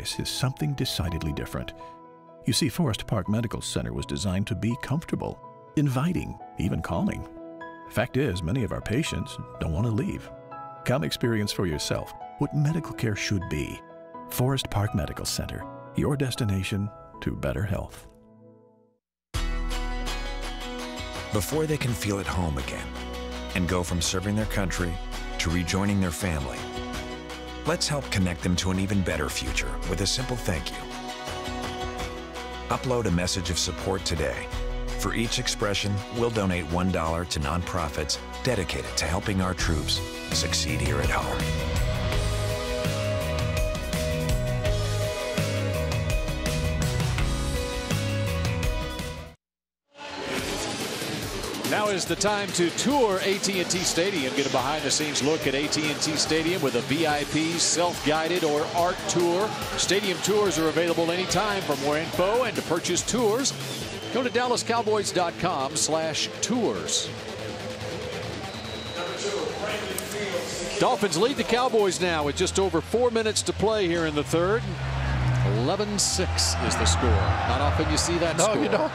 place is something decidedly different. You see, Forest Park Medical Center was designed to be comfortable, inviting, even calming. Fact is, many of our patients don't want to leave. Come experience for yourself what medical care should be. Forest Park Medical Center, your destination to better health. Before they can feel at home again and go from serving their country to rejoining their family, let's help connect them to an even better future with a simple thank you. Upload a message of support today. For each expression, we'll donate $1 to nonprofits dedicated to helping our troops succeed here at home. Now is the time to tour AT&T Stadium. Get a behind-the-scenes look at AT&T Stadium with a VIP, self-guided, or art tour. Stadium tours are available anytime. For more info and to purchase tours, go to DallasCowboys.com/tours. Dolphins lead the Cowboys now with just over 4 minutes to play here in the third. 11-6 is the score. Not often you see that score. No, you don't.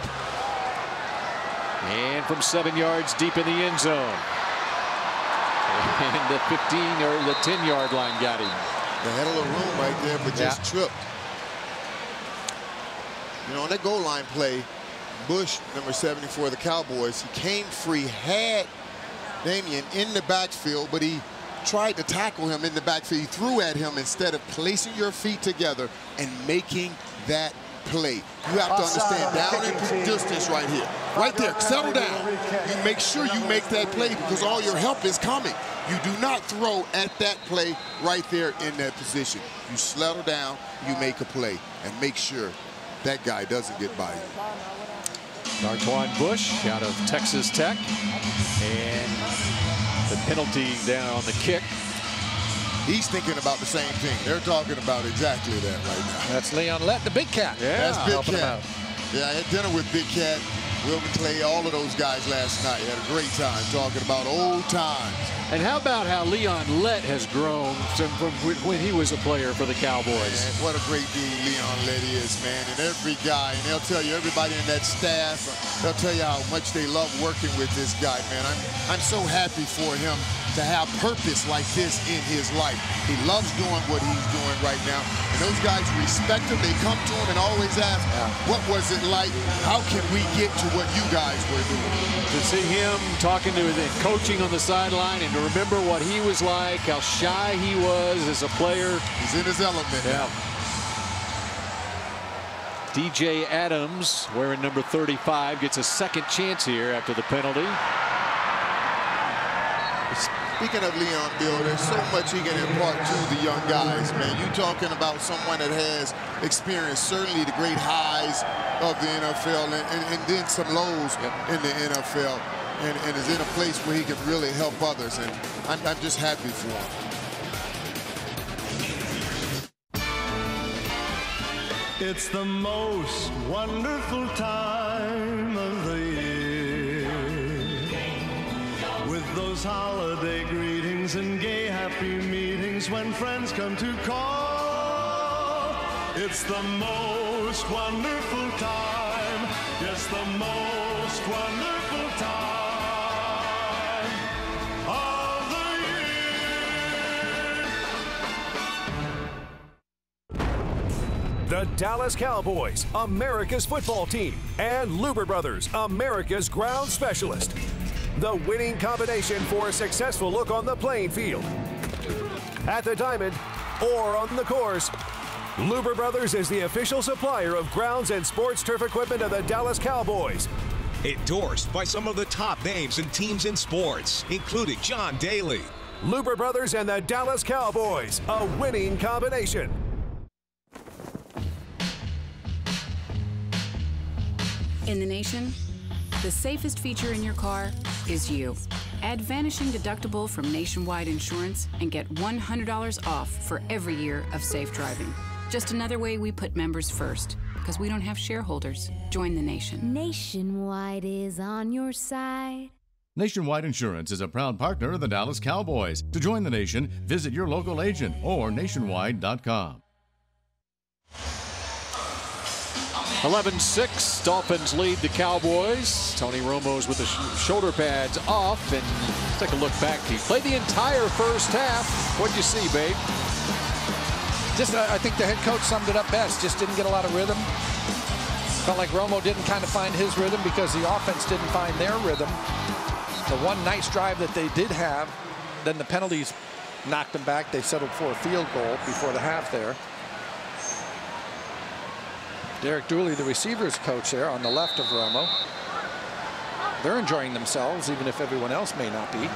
And from 7 yards deep in the end zone. And the 15 or the 10-yard line got him. They had a little room right there, but just tripped. You know, on that goal line play, Bush, number 74 of the Cowboys, he came free, had Damian in the backfield, but he tried to tackle him in the backfield. He threw at him instead of placing your feet together and making that play. You have to understand, down in distance right here. Right there, settle down. You make sure you make that play because all your help is coming. You do not throw at that play right there in that position. You settle down, you make a play, and make sure that guy doesn't get by you. Darquan Bush out of Texas Tech. And the penalty down on the kick. He's thinking about the same thing. They're talking about exactly that right now. That's Leon Lett, the Big Cat. Yeah, that's Big Cat. Yeah, I had dinner with Big Cat, Wilvin Clay, all of those guys last night. Had a great time talking about old times. And how about how Leon Lett has grown from when he was a player for the Cowboys? Man, what a great dude Leon Lett is, man. And every guy, and they'll tell you, everybody in that staff, they'll tell you how much they love working with this guy, man. I'm so happy for him to have purpose like this in his life. He loves doing what he's doing right now. And those guys respect him. They come to him and always ask, what was it like? How can we get to what you guys were doing? To see him talking to and coaching on the sideline and to remember what he was like, how shy he was as a player. He's in his element now. DJ Adams, wearing number 35, gets a second chance here after the penalty. Speaking of Leon, Bill, there's so much he can impart to the young guys, man. You're talking about someone that has experienced certainly the great highs of the NFL and then some lows in the NFL and is in a place where he can really help others. And I'm just happy for him. It's the most wonderful time of the year. With those holiday greetings and gay happy meetings when friends come to call. It's the most wonderful time. Yes, the most wonderful time of the year. The Dallas Cowboys, America's football team, and Luber Brothers, America's ground specialist. The winning combination for a successful look on the playing field, at the diamond, or on the course. Luber Brothers is the official supplier of grounds and sports turf equipment of the Dallas Cowboys. Endorsed by some of the top names and teams in sports, including John Daly. Luber Brothers and the Dallas Cowboys, a winning combination. In the nation, the safest feature in your car is you. Add Vanishing Deductible from Nationwide Insurance and get $100 off for every year of safe driving. Just another way we put members first, because we don't have shareholders. Join the nation. Nationwide is on your side. Nationwide Insurance is a proud partner of the Dallas Cowboys. To join the nation, visit your local agent or nationwide.com. 11-6, Dolphins lead the Cowboys. Tony Romo's with the shoulder pads off, and let's take a look back. He played the entire first half. What'd you see, babe? I think the head coach summed it up best. Just didn't get a lot of rhythm. Felt like Romo didn't kind of find his rhythm because the offense didn't find their rhythm. The one nice drive that they did have, then the penalties knocked them back. They settled for a field goal before the half there. Derek Dooley, the receivers coach there on the left of Romo. They're enjoying themselves, even if everyone else may not be.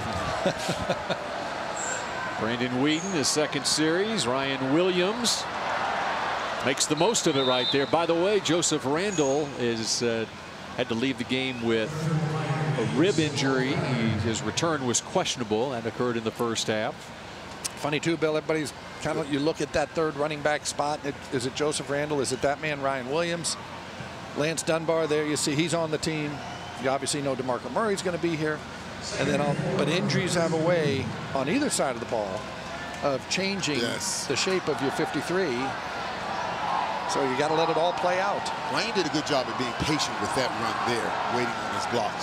Brandon Whedon, his second series. Ryan Williams makes the most of it right there. By the way, Joseph Randle had to leave the game with a rib injury. His return was questionable and occurred in the first half. Funny too, Bill, everybody's kind of, you look at that third running back spot. Is it Joseph Randle? Is it that man, Ryan Williams? Lance Dunbar there, you see he's on the team. You obviously know DeMarco Murray's going to be here. And then, but injuries have a way on either side of the ball of changing the shape of your 53. So you got to let it all play out. Ryan did a good job of being patient with that run there, waiting on his blocks.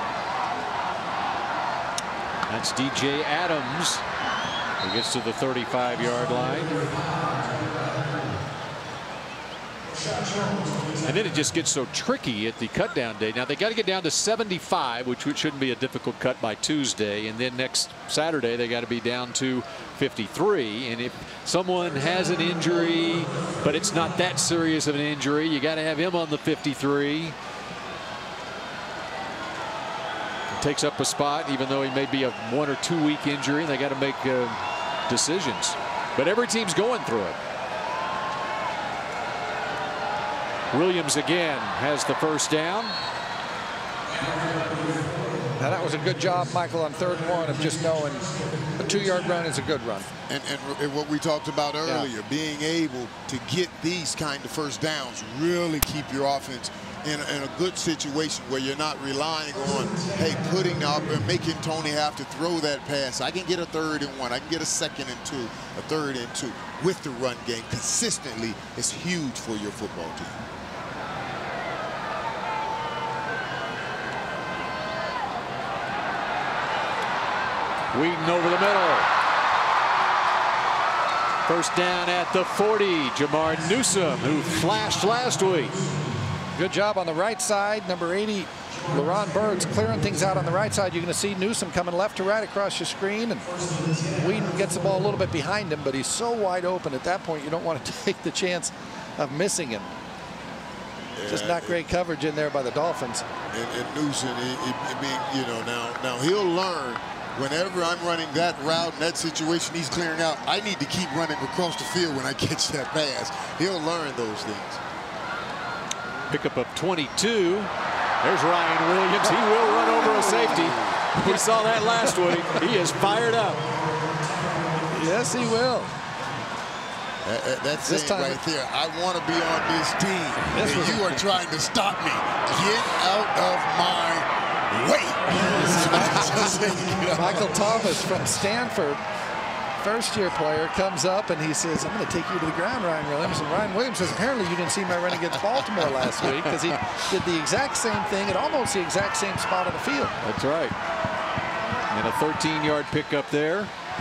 That's DJ Adams. He gets to the 35-yard line. And then it just gets so tricky at the cut down day. Now they got to get down to 75, which shouldn't be a difficult cut by Tuesday. And then next Saturday they got to be down to 53. And if someone has an injury, but it's not that serious of an injury, you got to have him on the 53. Takes up a spot, even though he may be a 1 or 2 week injury, and they got to make decisions. But every team's going through it. Williams again has the first down. Now that was a good job, Michael, on 3rd and 1 of just knowing a 2-yard run is a good run. And what we talked about earlier, being able to get these kind of first downs, really keep your offense in a good situation where you're not relying on, hey, putting up and making Tony have to throw that pass. I can get a 3rd and 1. I can get a 2nd and 2, a 3rd and 2 with the run game consistently. It's huge for your football team. Whedon over the middle. First down at the 40. Jamar Newsome, who flashed last week. Good job on the right side. Number 80, LaRon Bird's clearing things out on the right side. You're going to see Newsome coming left to right across your screen. And Whedon gets the ball a little bit behind him, but he's so wide open at that point you don't want to take the chance of missing him. Just not great coverage in there by the Dolphins. And Newsome, now he'll learn. Whenever I'm running that route in that situation he's clearing out, I need to keep running across the field when I catch that pass. He'll learn those things. Pickup of 22. There's Ryan Williams. He will run over a safety. We saw that last week. He is fired up. Yes, he will. That's it right there. I want to be on this team. And you are trying to stop me. Get out of my way. Michael Thomas from Stanford, first-year player, comes up and he says, I'm going to take you to the ground, Ryan Williams. And Ryan Williams says, apparently you didn't see my run against Baltimore last week, because he did the exact same thing at almost the exact same spot on the field. That's right. And a 13-yard pickup there.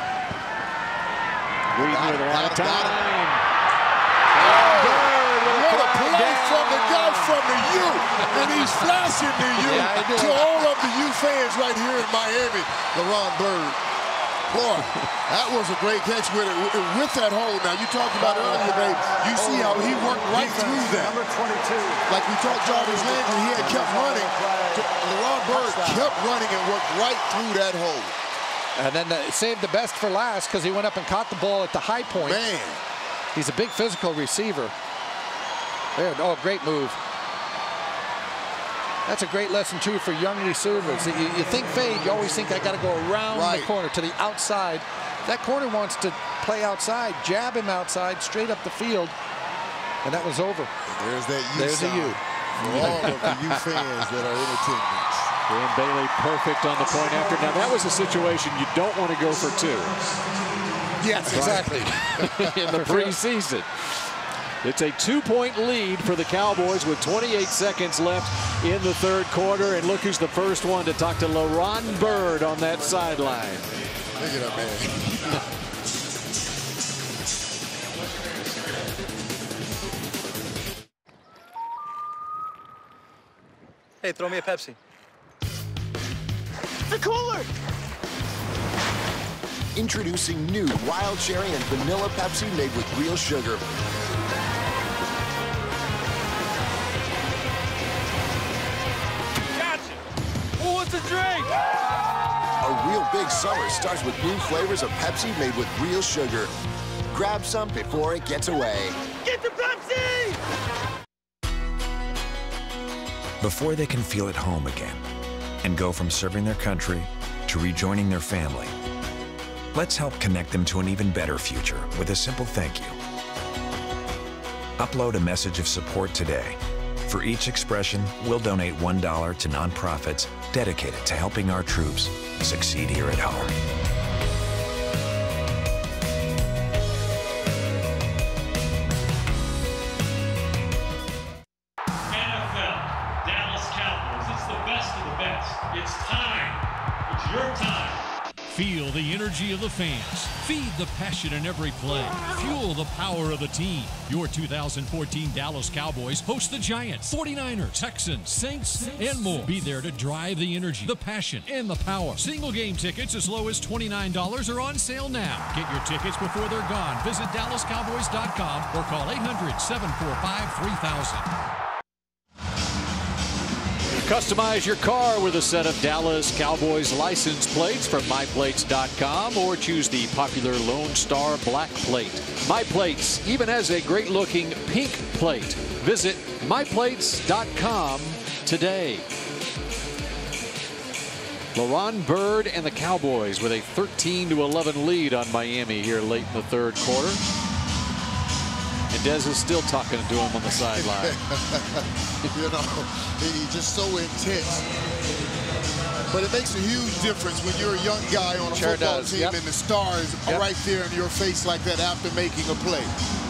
Whedon with a lot of time. What a play from the guy from the U. And he's flashing the U to all of the U fans right here in Miami. LaRon Bird. Boy, that was a great catch with that hole. Now, you talked about earlier, babe. You see how he worked right through that. Number 22. Like we talked Jarvis Landry, he had kept running. LaRon Bird kept running and worked right through that hole. And then saved the best for last because he went up and caught the ball at the high point. Man. He's a big physical receiver. There, great move. That's a great lesson, too, for young receivers. You think fade, you always think I got to go around the corner to the outside. That corner wants to play outside, jab him outside, straight up the field, and that was over. And there's that U There's sound a U. for all of the U fans that are in attendance. Dan Bailey perfect on the point after. Now, that was a situation you don't want to go for 2. Yes, exactly. In the preseason. It's a 2-point lead for the Cowboys with 28 seconds left in the third quarter. And look who's the first one to talk to LeRon Byrd on that sideline. Look at that man. Hey, throw me a Pepsi. The cooler! Introducing new wild cherry and vanilla Pepsi made with real sugar. Gotcha! Who wants a drink? A real big summer starts with new flavors of Pepsi made with real sugar. Grab some before it gets away. Get the Pepsi! Before they can feel at home again and go from serving their country to rejoining their family, let's help connect them to an even better future with a simple thank you. Upload a message of support today. For each expression, we'll donate $1 to nonprofits dedicated to helping our troops succeed here at home. NFL, Dallas Cowboys, it's the best of the best. It's time. It's your time. Feel the energy of the fans. Feed the passion in every play. Fuel the power of the team. Your 2014 Dallas Cowboys host the Giants, 49ers, Texans, Saints, and more. Be there to drive the energy, the passion, and the power. Single game tickets as low as $29 are on sale now. Get your tickets before they're gone. Visit DallasCowboys.com or call 800-745-3000. Customize your car with a set of Dallas Cowboys license plates from MyPlates.com or choose the popular Lone Star Black Plate. MyPlates even has a great-looking pink plate. Visit MyPlates.com today. LeRon Byrd and the Cowboys with a 13-11 lead on Miami here late in the third quarter. And Dez is still talking to him on the sideline. You know, he's just so intense. But it makes a huge difference when you're a young guy on a football team and the stars are right there in your face like that after making a play.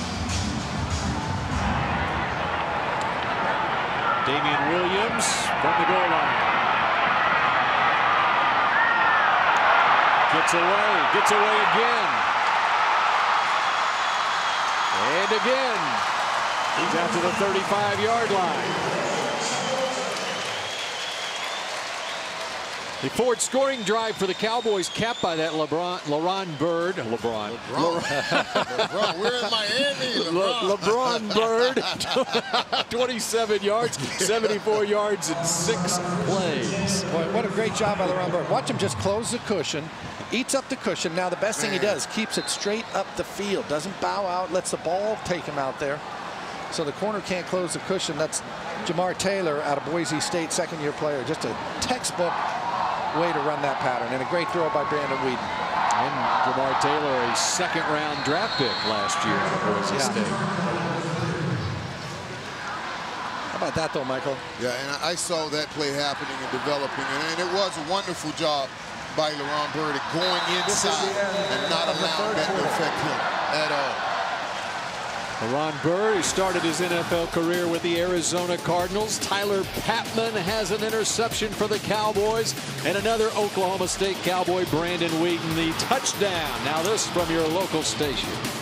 Damian Williams from the goal line. Gets away again. And again, he's out to the 35-yard line. The forward scoring drive for the Cowboys capped by that LeRon Byrd. LeBron, we're in Miami. LeBron Byrd, 27 yards, 74 yards in 6 plays. Boy, what a great job by LeRon Byrd. Watch him just close the cushion. Eats up the cushion. Now the best thing he does, keeps it straight up the field. Doesn't bow out, lets the ball take him out there. So the corner can't close the cushion. That's Jamar Taylor out of Boise State, second-year player. Just a textbook way to run that pattern. And a great throw by Brandon Weeden. And Jamar Taylor, a second-round draft pick last year at Boise State. How about that, though, Michael? Yeah, and I saw that play happening and developing. And it was a wonderful job by LeRon Byrd going inside and not allowing that to affect him at all. LeRon Byrd, who started his NFL career with the Arizona Cardinals. Tyler Patman has an interception for the Cowboys. And another Oklahoma State Cowboy, Brandon Weeden, the touchdown. Now this from your local station.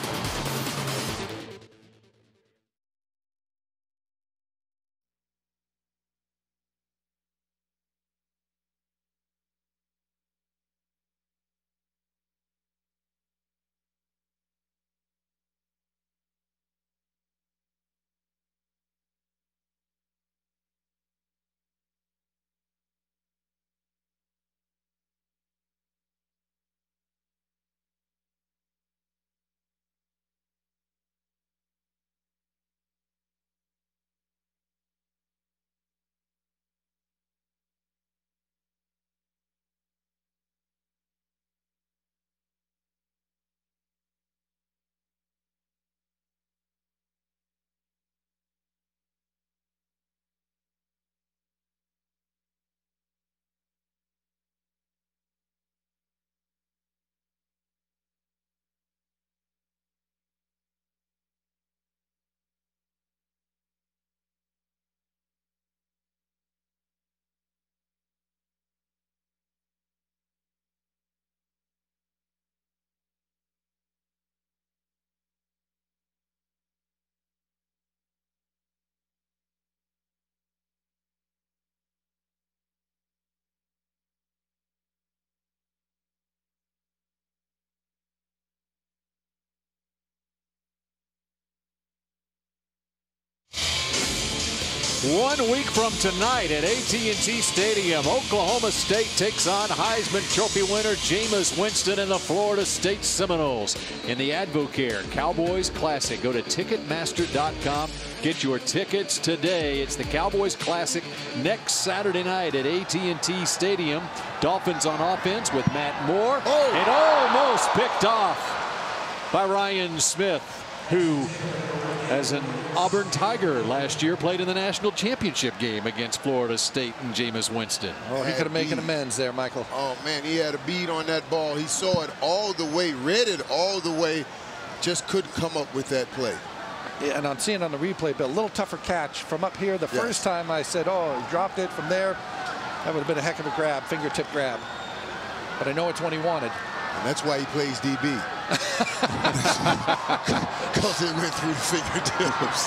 1 week from tonight at AT&T Stadium, Oklahoma State takes on Heisman Trophy winner Jameis Winston and the Florida State Seminoles in the Advocare Cowboys Classic. Go to Ticketmaster.com. Get your tickets today. It's the Cowboys Classic next Saturday night at AT&T Stadium. Dolphins on offense with Matt Moore. And almost picked off by Ryan Smith, who, as an Auburn Tiger last year, played in the national championship game against Florida State and Jameis Winston. Oh, he could have made an amends there, Michael. Oh, man, he had a bead on that ball. He saw it all the way, read it all the way, just couldn't come up with that play. Yeah, and I'm seeing on the replay, Bill, a little tougher catch from up here. The first time I said, oh, he dropped it from there. That would have been a heck of a grab, fingertip grab. But I know it's what he wanted. And that's why he plays DB. Because it went through the fingertips.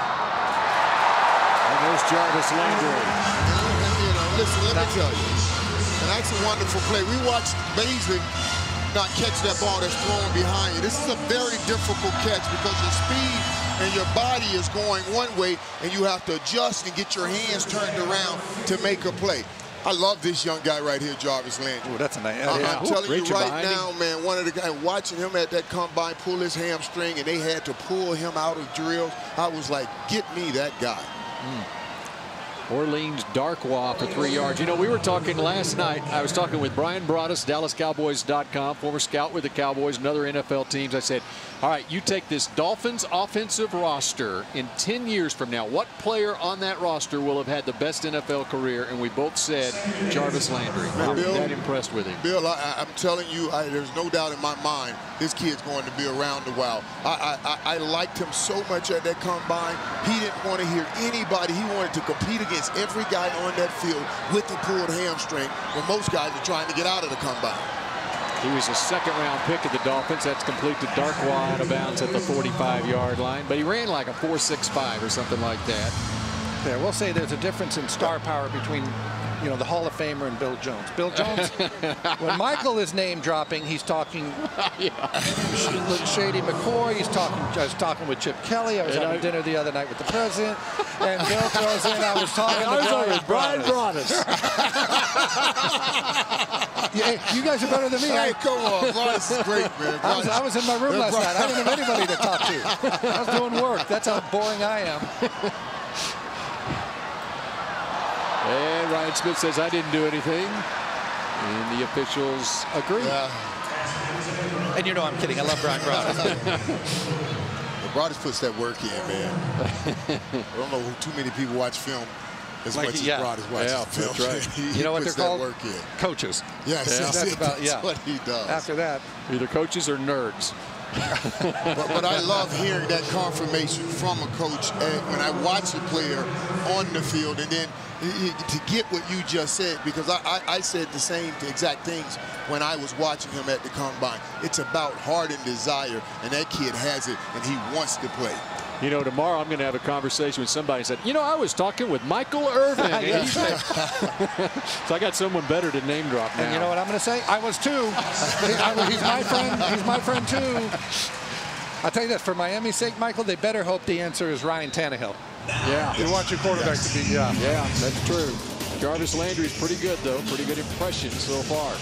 And there's Jarvis Landry. You know, listen, let me tell you. And that's a wonderful play. We watched Baszler not catch that ball that's thrown behind you. This is a very difficult catch because your speed and your body is going one way, and you have to adjust and get your hands turned around to make a play. I love this young guy right here, Jarvis Landry. Ooh, that's a nice. I'm telling you right now, man, one of the guys watching him at that combine pull his hamstring, and they had to pull him out of drills. I was like, get me that guy. Orleans Darkwa for 3 yards. You know, we were talking last night. I was talking with Brian Broaddus, DallasCowboys.com, former scout with the Cowboys and other NFL teams. I said, all right, you take this Dolphins offensive roster in 10 years from now. What player on that roster will have had the best NFL career? And we both said Jarvis Landry. We're that impressed with him. Bill, I'm telling you, there's no doubt in my mind this kid's going to be around a while. I liked him so much at that combine. He didn't want to hear anybody. He wanted to compete against every guy on that field with the pulled hamstring, when most guys are trying to get out of the combine. He was a second-round pick of the Dolphins. That's complete to Darkwa out of bounds at the 45-yard line. But he ran like a 4.65 or something like that. Yeah, we'll say there's a difference in star power between, you know, the Hall of Famer and Bill Jones. Bill Jones, when Michael is name dropping, he's talking Shady McCoy. He's talking. I was talking with Chip Kelly. I was having dinner the other night with the president, and Bill throws in. I was talking to Brian Broaddus. Yeah, you guys are better than me. Hey, come on, Broaddus is great, man. I was in my room last night. I didn't have anybody to talk to. I was doing work. That's how boring I am. And Ryan Smith says, I didn't do anything. And the officials agree. And you know I'm kidding. I love Brian Broaddus. Broaddus puts that work in, man. I don't know too many people watch film as much as Broaddus watches film. Right. You know what they're called? Coaches. Yes, that's what he does. After that. Either coaches or nerds. but I love hearing that confirmation from a coach when I watch a player on the field, and then to get what you just said, because I said the same exact things when I was watching him at the combine. It's about heart and desire, and that kid has it, and he wants to play. You know, tomorrow I'm going to have a conversation with somebody and said, you know, I was talking with Michael Irvin. So I got someone better to name drop now. And you know what I'm going to say? I was too. He's my friend. He's my friend too. I'll tell you this, for Miami's sake, Michael, they better hope the answer is Ryan Tannehill. Yeah. You want your quarterback to be, Yeah, that's true. Jarvis Landry's pretty good, though. Pretty good impression so far.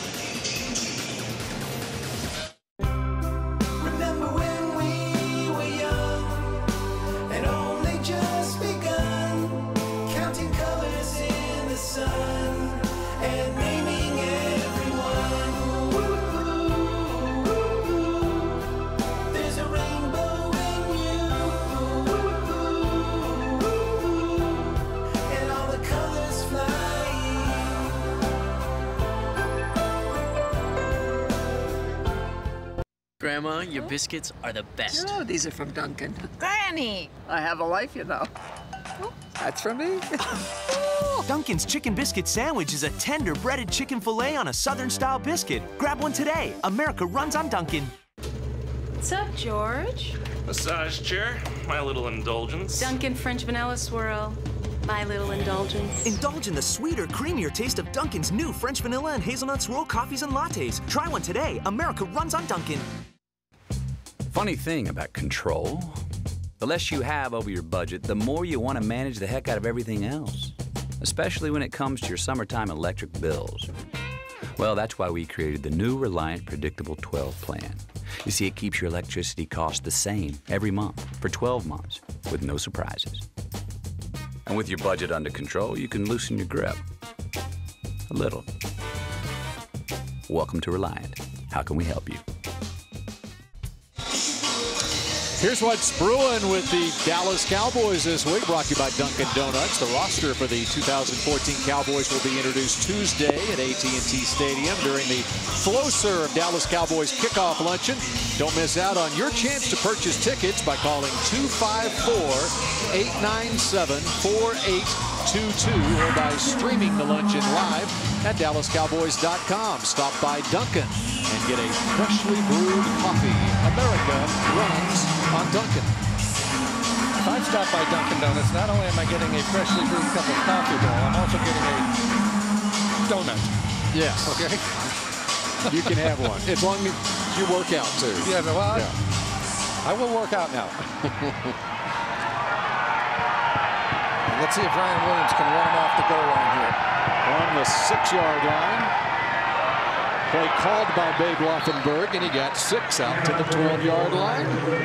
Grandma, your biscuits are the best. Oh, these are from Dunkin'. Granny! I have a life, you know. That's from me. Dunkin's Chicken Biscuit Sandwich is a tender breaded chicken filet on a Southern-style biscuit. Grab one today. America runs on Dunkin'. What's up, George? Massage chair, my little indulgence. Dunkin' French Vanilla Swirl, my little indulgence. Indulge in the sweeter, creamier taste of Dunkin's new French Vanilla and Hazelnut Swirl coffees and lattes. Try one today. America runs on Dunkin'. Funny thing about control, The less you have over your budget, the more you want to manage the heck out of everything else, especially when it comes to your summertime electric bills. Well, that's why we created the new Reliant Predictable 12 plan. You see, it keeps your electricity cost the same every month for 12 months with no surprises. And with your budget under control, you can loosen your grip a little. Welcome to Reliant. How can we help you? Here's what's brewing with the Dallas Cowboys this week, brought to you by Dunkin' Donuts. The roster for the 2014 Cowboys will be introduced Tuesday at AT&T Stadium during the FlowServe Dallas Cowboys kickoff luncheon. Don't miss out on your chance to purchase tickets by calling 254-897-4822 or by streaming the luncheon live at DallasCowboys.com. Stop by Dunkin' and get a freshly brewed coffee. America runs on Dunkin'. If I stop by Dunkin' Donuts, not only am I getting a freshly brewed cup of coffee, though, I'm also getting a donut. Yes. Okay. You can have one as long as you work out too. Yeah. Well, yeah. I will work out now. Let's see if Ryan Williams can run him off the goal line here. On the 6-yard line. Play called by Babe Laufenberg, and he got 6 out to the 12-yard line.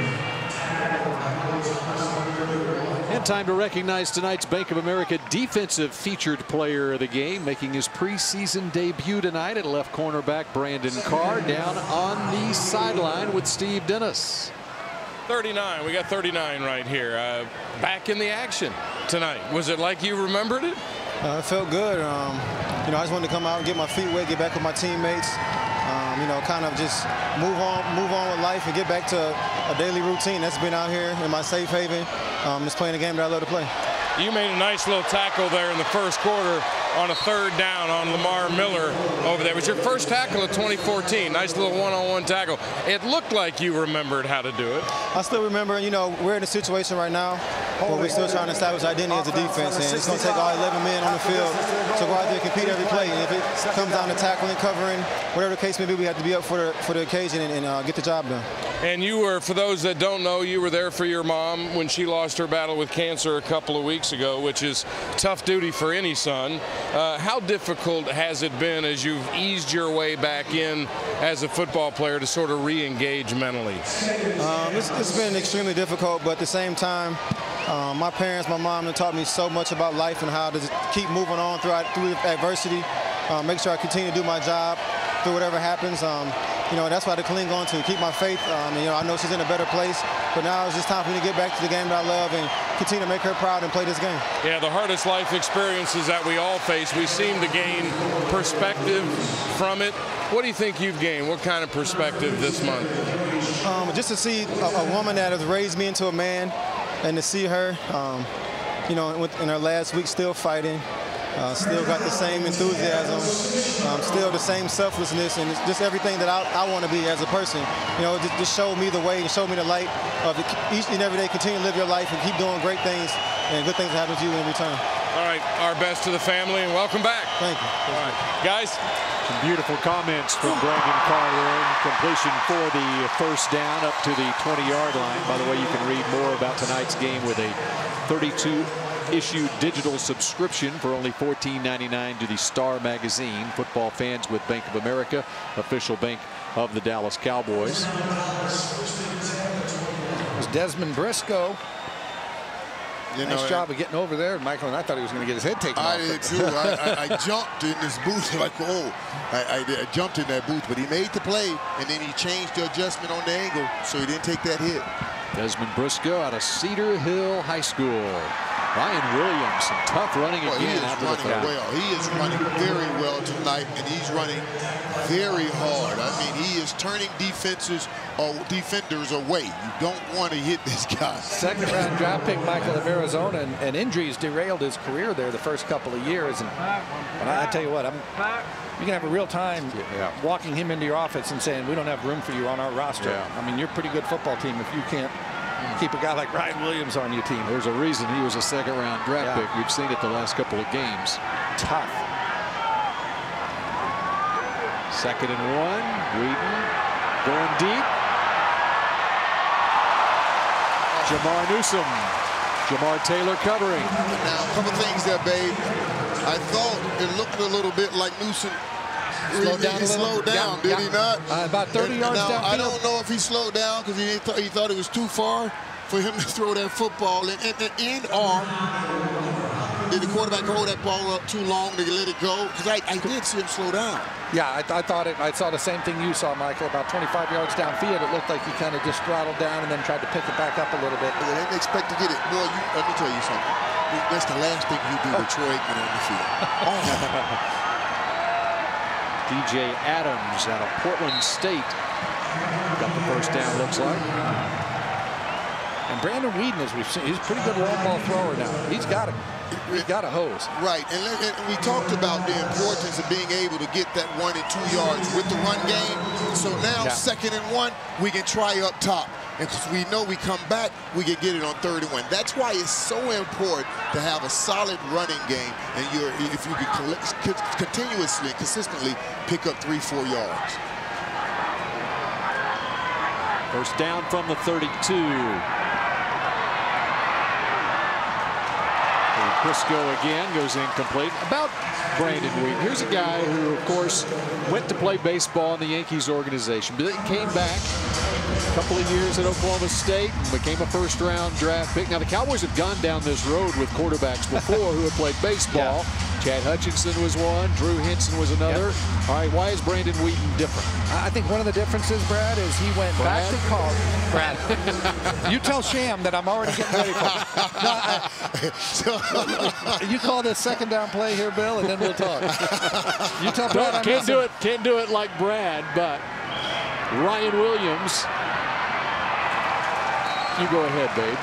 And time to recognize tonight's Bank of America Defensive Featured Player of the Game, making his preseason debut tonight at left cornerback Brandon Carr, down on the sideline with Steve Dennis. 39. We got 39 right here. Back in the action tonight. Was it like you remembered it? It felt good. You know, I just wanted to come out and get my feet wet, get back with my teammates. You know, kind of just move on with life and get back to a daily routine. That's been out here in my safe haven. Just playing a game that I love to play. You made a nice little tackle there in the first quarter on a 3rd down on Lamar Miller over there. It was your first tackle of 2014. Nice little one-on-one tackle. It looked like you remembered how to do it. I still remember, you know, we're in a situation right now where we're still trying to establish identity as a defense, and it's going to take all 11 men on the field to go out there and compete every play. And if it comes down to tackling, covering, whatever the case may be, we have to be up for the occasion and get the job done. And you were, for those that don't know, you were there for your mom when she lost her battle with cancer a couple of weeks ago, which is tough duty for any son. How difficult has it been as you've eased your way back in as a football player to sort of re-engage mentally? It's been extremely difficult, but at the same time, my parents, my mom, have taught me so much about life and how to keep moving on through adversity, make sure I continue to do my job through whatever happens. You know, that's why I cling on to keep my faith. You know, I know she's in a better place, but now it's just time for me to get back to the game that I love and continue to make her proud and play this game. Yeah, the hardest life experiences that we all face, we seem to gain perspective from it. What do you think you've gained? What kind of perspective this month? Just to see a woman that has raised me into a man, and to see her, you know, in her last week still fighting. Still got the same enthusiasm, still the same selflessness, and it's just everything that I want to be as a person. You know, just show me the way and show me the light of each and every day. Continue to live your life and keep doing great things, and good things happen to you in return. All right, our best to the family, and welcome back. Thank you. All right, guys. Some beautiful comments from Brandon Carr there. Completion for the first down up to the 20-yard line. By the way, you can read more about tonight's game with a 32-issue digital subscription for only $14.99 to the Star Magazine. Football fans with Bank of America, official bank of the Dallas Cowboys. It was Desmond Briscoe. Nice job of getting over there, Michael, and I thought he was going to get his head taken off. I did too. I jumped in this booth like, oh, I jumped in that booth, but he made the play, and then he changed the adjustment on the angle, so he didn't take that hit. Desmond Briscoe out of Cedar Hill High School. Ryan Williams, some tough running again. He is running well. He is running very well tonight, and he's running very hard. I mean, he is turning defenders away. You don't want to hit this guy. Second-round draft pick, Michael, of Arizona, and injuries derailed his career there the first couple of years. And I tell you what, you can have a real time walking him into your office and saying, we don't have room for you on our roster. I mean, you're a pretty good football team if you can't keep a guy like Ryan Williams on your team. There's a reason he was a second-round draft pick. We've seen it the last couple of games. Tough. 2nd and 1. Wheaton going deep. Jamar Newsome. Jamar Taylor covering. Now, a couple things there, babe. I thought it looked a little bit like Newsome slowed down, did he not? About 30 yards downfield. I don't know if he slowed down because he thought it was too far for him to throw that football in the end arm. Did the quarterback hold that ball up too long to let it go? Because I did see him slow down. Yeah, I saw the same thing you saw, Michael. About 25 yards downfield, it looked like he kind of just throttled down and then tried to pick it back up a little bit. They didn't expect to get it. Boy, let me tell you something. That's the last thing you do with Troy Aikman on the field. DJ Adams out of Portland State got the first down, looks like. And Brandon Weeden, as we've seen, he's a pretty good long ball thrower now. He's got a hose. Right, and we talked about the importance of being able to get that 1 and 2 yards with the run game. So now, 2nd and 1, we can try up top. And because we know we come back, we can get it on 3rd and 1. That's why it's so important to have a solid running game. And if you can continuously, consistently pick up 3-4 yards. First down from the 32. Briscoe again goes incomplete. About Brandon Weeden. Here's a guy who, of course, went to play baseball in the Yankees organization, but then came back a couple of years at Oklahoma State and became a first-round draft pick. Now, the Cowboys have gone down this road with quarterbacks before who have played baseball. Yeah. Chad Hutchinson was one. Drew Henson was another. Yep. All right, why is Brandon Weeden different? I think one of the differences, Brad, is he went back to college. Brad, you tell Sham that I'm already getting ready for it. You call this 2nd down play here, Bill, and then we'll talk. You tell Brad Can't do it like Brad, but Ryan Williams. You go ahead, babe.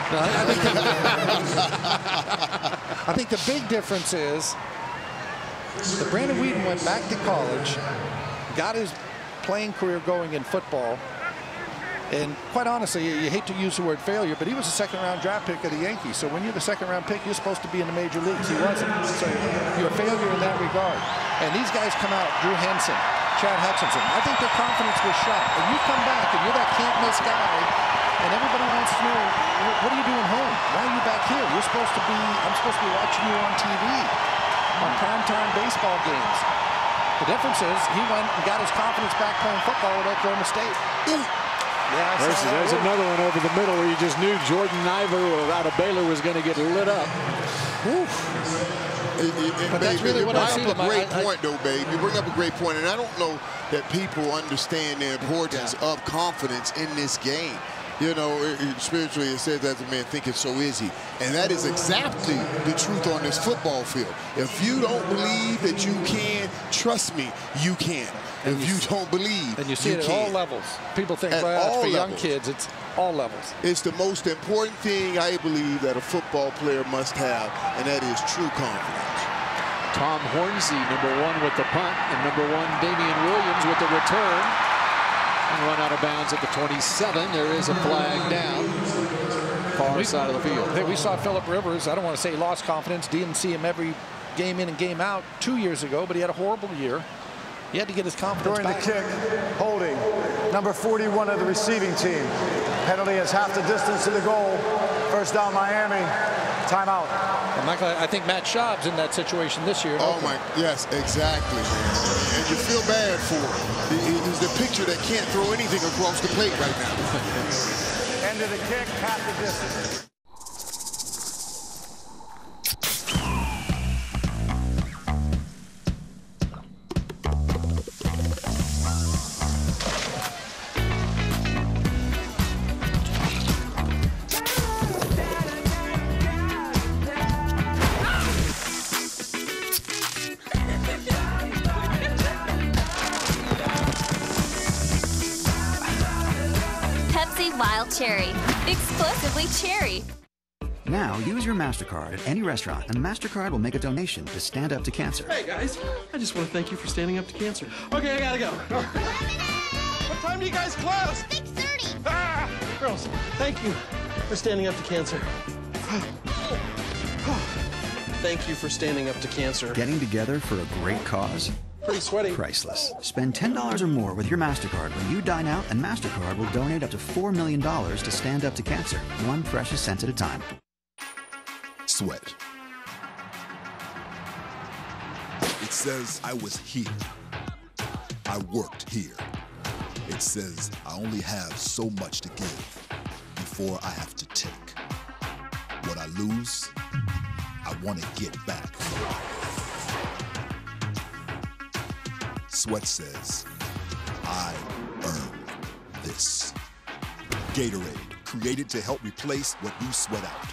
I think the big difference is that Brandon Weeden went back to college, got his playing career going in football, and quite honestly, you hate to use the word failure, but he was a 2nd-round draft pick of the Yankees. So when you're the 2nd-round pick, you're supposed to be in the major leagues. He wasn't. So you're a failure in that regard. And these guys come out, Drew Henson, Chad Hutchinson. I think their confidence was shot. And you come back, and you're that can't-miss guy, and everybody wants to know, what are you doing home? Why are you back here? I'm supposed to be watching you on TV, on primetime baseball games. The difference is he went and got his confidence back playing football at Oklahoma State. Yeah, there's another one over the middle where you just knew Jordan Iver out of Baylor was going to get lit up. But that's really what I see. You bring up a great point, though, babe. You bring up a great point, and I don't know that people understand the importance of confidence in this game. You know, spiritually, it says that the man think it's so easy. And that is exactly the truth on this football field. If you don't believe that you can, trust me, you can. And if you don't believe, and you see it at all levels. People think, well, for young kids, it's all levels. It's the most important thing, I believe, that a football player must have, and that is true confidence. Tom Hornsey, #1 with the punt, and #1 Damian Williams with the return. And run out of bounds at the 27. There is a flag down. Far side of the field. Hey, we saw Phillip Rivers. I don't want to say he lost confidence. Didn't see him every game in and game out 2 years ago, but he had a horrible year. He had to get his confidence back. During the kick, holding, number 41 of the receiving team. Penalty is half the distance to the goal. First down, Miami. Timeout. Well, Michael, I think Matt Schaub's in that situation this year. Oh, my, yes, exactly. And you feel bad for him. He's the picture that can't throw anything across the plate right now. End of the kick, half the distance. Wild Cherry. Explosively cherry. Now, use your MasterCard at any restaurant, and MasterCard will make a donation to Stand Up to Cancer. Hey, guys. I just want to thank you for standing up to cancer. Okay, I gotta go. What time do you guys close? 6:30. Ah! Girls, thank you for standing up to cancer. Thank you for standing up to cancer. Getting together for a great cause? Pretty sweaty. Priceless. Spend $10 or more with your MasterCard when you dine out, and MasterCard will donate up to $4 million to Stand Up to Cancer, one precious cent at a time. Sweat. It says I was here. I worked here. It says I only have so much to give before I have to take. What I lose, I want to get back. Sweat says, I earned this. Gatorade, created to help replace what you sweat out.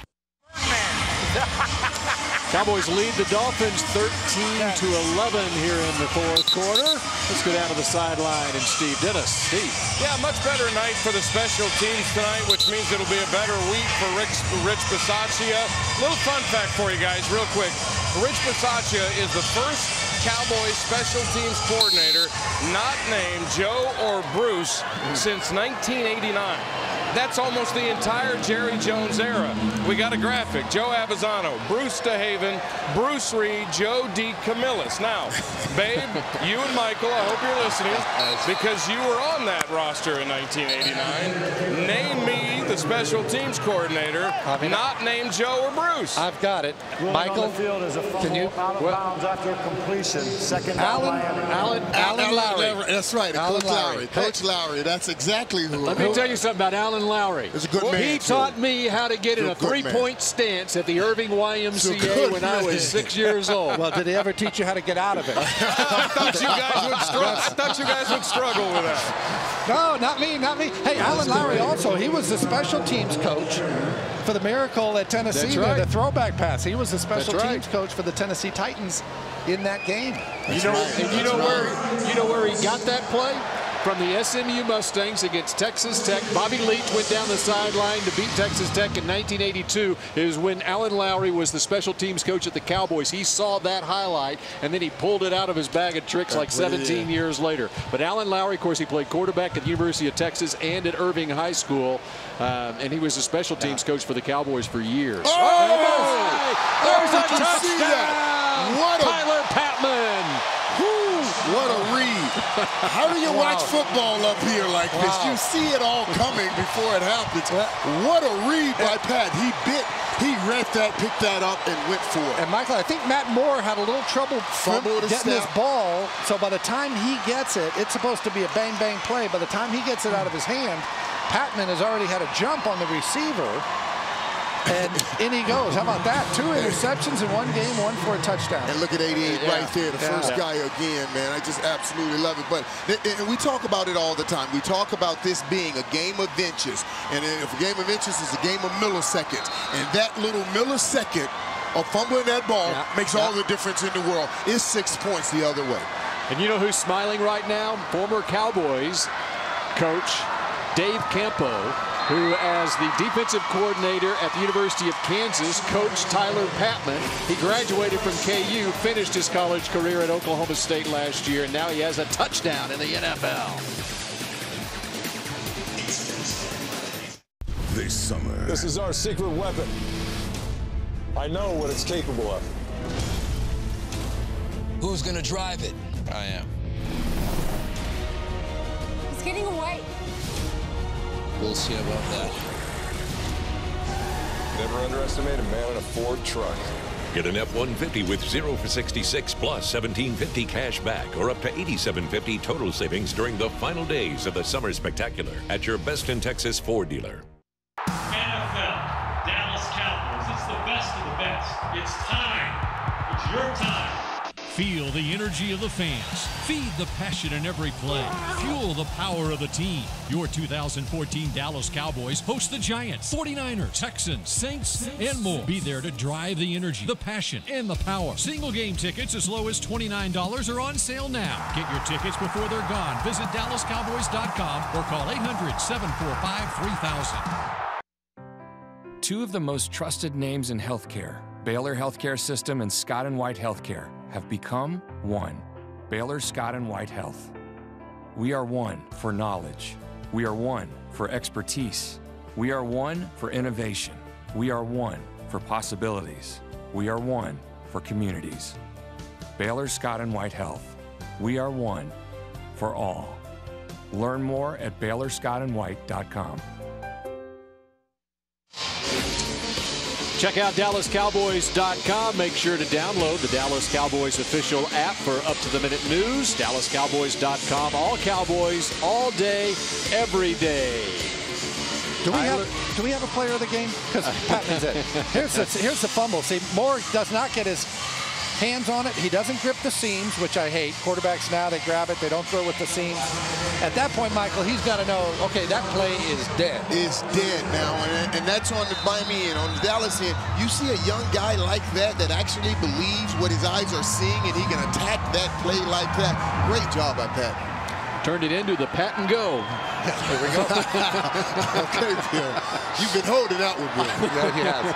Cowboys lead the Dolphins 13-11 here in the fourth quarter. Let's go down to the sideline and Steve Dennis. Steve. Yeah, much better night for the special teams tonight, which means it'll be a better week for Rich Bisaccia. Little fun fact for you guys, real quick. Rich Bisaccia is the first Cowboys special teams coordinator not named Joe or Bruce since 1989. That's almost the entire Jerry Jones era. We got a graphic. Joe Avisano, Bruce DeHaven, Bruce Reed, Joe DeCamillis. Now, babe, you and Michael, I hope you're listening, because you were on that roster in 1989. Name me the special teams coordinator, not named Joe or Bruce. I've got it. Michael, on the field is a fumble out of bounds after completion. Second down, Alan Lowry. That's right, Coach Lowry. Coach Lowry, that's exactly who. Let me tell you something about Alan Lowry. He's a good man. He taught me how to get in a three-point stance at the Irving YMCA when I was 6 years old. Well, did he ever teach you how to get out of it? I thought you guys would struggle with that. No, not me, not me. Hey, Alan Lowry also, he was the special teams coach for the Miracle at Tennessee. That's right. The throwback pass. He was the special That's right. teams coach for the Tennessee Titans in that game. You know where he got that play? From the SMU Mustangs against Texas Tech. Bobby Leach went down the sideline to beat Texas Tech in 1982. It was when Alan Lowry was the special teams coach at the Cowboys. He saw that highlight, and then he pulled it out of his bag of tricks like 17 years later. But Alan Lowry, of course, he played quarterback at the University of Texas and at Irving High School, and he was a special teams coach for the Cowboys for years. There's a touchdown! Tyler Patman! What a read. How do you watch football up here like this? You see it all coming before it happens. What a read by Pat. He read that, picked that up, and went for it. And Michael, I think Matt Moore had a little trouble getting his ball. So by the time he gets it, it's supposed to be a bang-bang play. By the time he gets it out of his hand, Patman has already had a jump on the receiver. And in he goes. How about that? 2 interceptions in one game, 1 for a touchdown. And look at 88 right there, the first guy again, man. I just absolutely love it. But and we talk about it all the time. We talk about this being a game of inches. And if a game of inches is a game of milliseconds. And that little millisecond of fumbling that ball makes all the difference in the world. It's 6 points the other way. And you know who's smiling right now? Former Cowboys coach Dave Campo, who, as the defensive coordinator at the University of Kansas, coached Tyler Patman. He graduated from KU, finished his college career at Oklahoma State last year, and now he has a touchdown in the NFL. This summer. This is our secret weapon. I know what it's capable of. Who's gonna drive it? I am. He's getting away. We'll see about that. Never underestimate a man in a Ford truck. Get an F-150 with 0 for 66 plus $1,750 cash back or up to $8,750 total savings during the final days of the Summer Spectacular at your Best in Texas Ford dealer. NFL, Dallas Cowboys. It's the best of the best. It's time. It's your time. Feel the energy of the fans. Feed the passion in every play. Fuel the power of the team. Your 2014 Dallas Cowboys host the Giants, 49ers, Texans, Saints, and more. Be there to drive the energy, the passion, and the power. Single game tickets as low as $29 are on sale now. Get your tickets before they're gone. Visit DallasCowboys.com or call 800-745-3000. Two of the most trusted names in healthcare, Baylor Healthcare System and Scott & White Healthcare, have become one. Baylor Scott & White Health. We are one for knowledge. We are one for expertise. We are one for innovation. We are one for possibilities. We are one for communities. Baylor Scott & White Health. We are one for all. Learn more at BaylorScottandWhite.com. Check out DallasCowboys.com. Make sure to download the Dallas Cowboys official app for up-to-the-minute news. DallasCowboys.com. All Cowboys, all day, every day. Do we have a player of the game? Because Patman's it. Here's the fumble. See, Moore does not get his hands on it. He doesn't grip the seams, which I hate. Quarterbacks now, they grab it. They don't throw with the seams. At that point, Michael, he's got to know, okay, that play is dead. It's dead now, and that's on the Miami end. On the Dallas end, you see a young guy like that actually believes what his eyes are seeing, and he can attack that play like that. Great job by Pat. Turned it into the pat and go. Here we go. Okay, Bill. You've been holding out with Bill. Yeah, he has.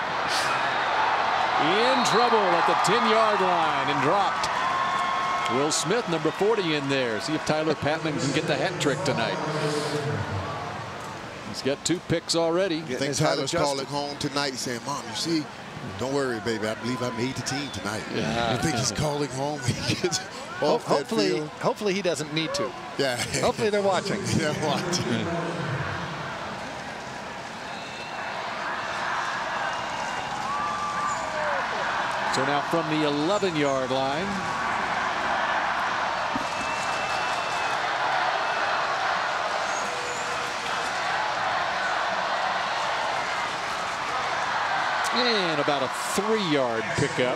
In trouble at the 10-yard line and dropped. Will Smith, number 40, in there. See if Tyler Patman can get the hat trick tonight. He's got 2 picks already. I think Tyler's calling home tonight saying, Mom, you see, don't worry, baby. I believe I made the team tonight. Yeah. I think he's calling home. He gets off that field. Hopefully he doesn't need to. Yeah. Hopefully they're watching. They're watching. So now from the 11-yard line. And about a 3-yard pickup.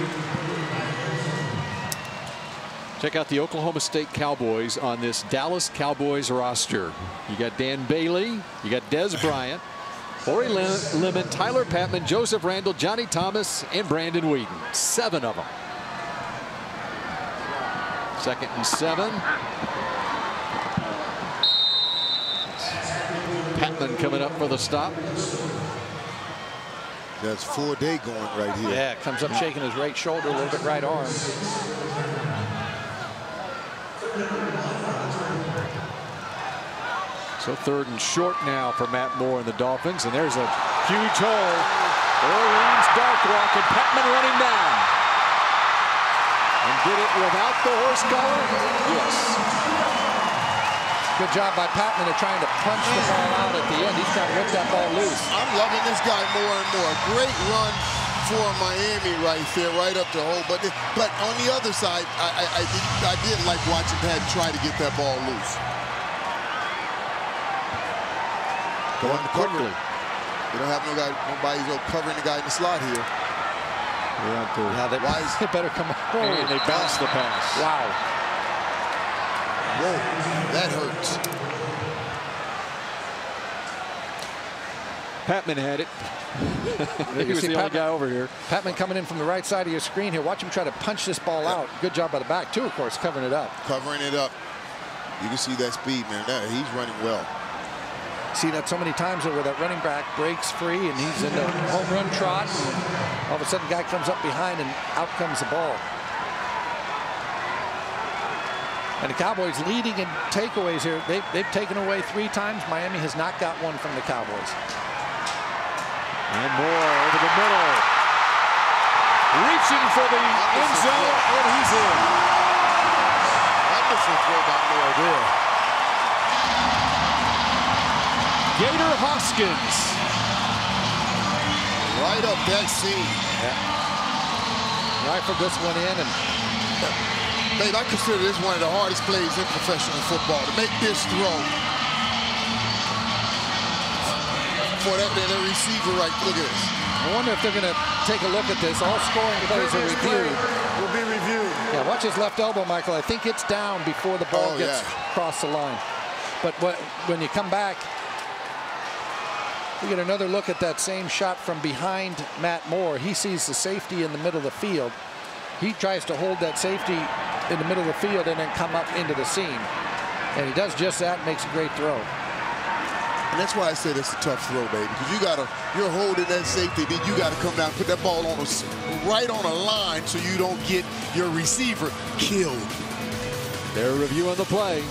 Check out the Oklahoma State Cowboys on this Dallas Cowboys roster. You got Dan Bailey, you got Dez Bryant, Corey Lemon, Tyler Patman, Joseph Randle, Johnny Thomas, and Brandon Whedon. 7 of them. 2nd and 7. Patman coming up for the stop. That's 4-day going right here. Yeah, comes up shaking his right shoulder, a little bit right arm. So 3rd and short now for Matt Moore and the Dolphins. And there's a huge hole. Orleans dark walk and Patman running down. And did it without the horse collar? Yes. Good job by Patman of trying to punch the ball out at the end. He's trying to rip that ball loose. I'm loving this guy more and more. Great run for Miami right there, right up the hole. But on the other side, I did like watching Pat try to get that ball loose. Going quickly. You don't have nobody's covering the guy in the slot here. Yeah, they better come on. And they bounce the pass. Wow. Whoa, that hurts. Patman had it. He was the only guy over here. Patman coming in from the right side of your screen here. Watch him try to punch this ball out. Good job by the back, too, of course, covering it up. Covering it up. You can see that speed, man. He's running well. See that so many times where that running back breaks free and he's in the home run trot. And all of a sudden, guy comes up behind and out comes the ball. And the Cowboys leading in takeaways here. They've taken away 3 times. Miami has not got one from the Cowboys. And Moore over the middle. Reaching for the end zone, and he's in. Wonderful throw by Moore there. Gator Hoskins. Right up that seam. Yeah. Rifled this one in. And Babe, I consider this one of the hardest plays in professional football. To make this throw. For that receiver right. Look at this. I wonder if they're going to take a look at this. All scoring plays are reviewed. Will be reviewed. Yeah, watch his left elbow, Michael. I think it's down before the ball gets across the line. But when you come back, we get another look at that same shot from behind Matt Moore. He sees the safety in the middle of the field. He tries to hold that safety in the middle of the field and then come up into the seam. And he does just that, makes a great throw. And that's why I said it's a tough throw, baby. Because you're holding that safety, then you got to come down and put that ball on right on a line so you don't get your receiver killed. They're reviewing the play.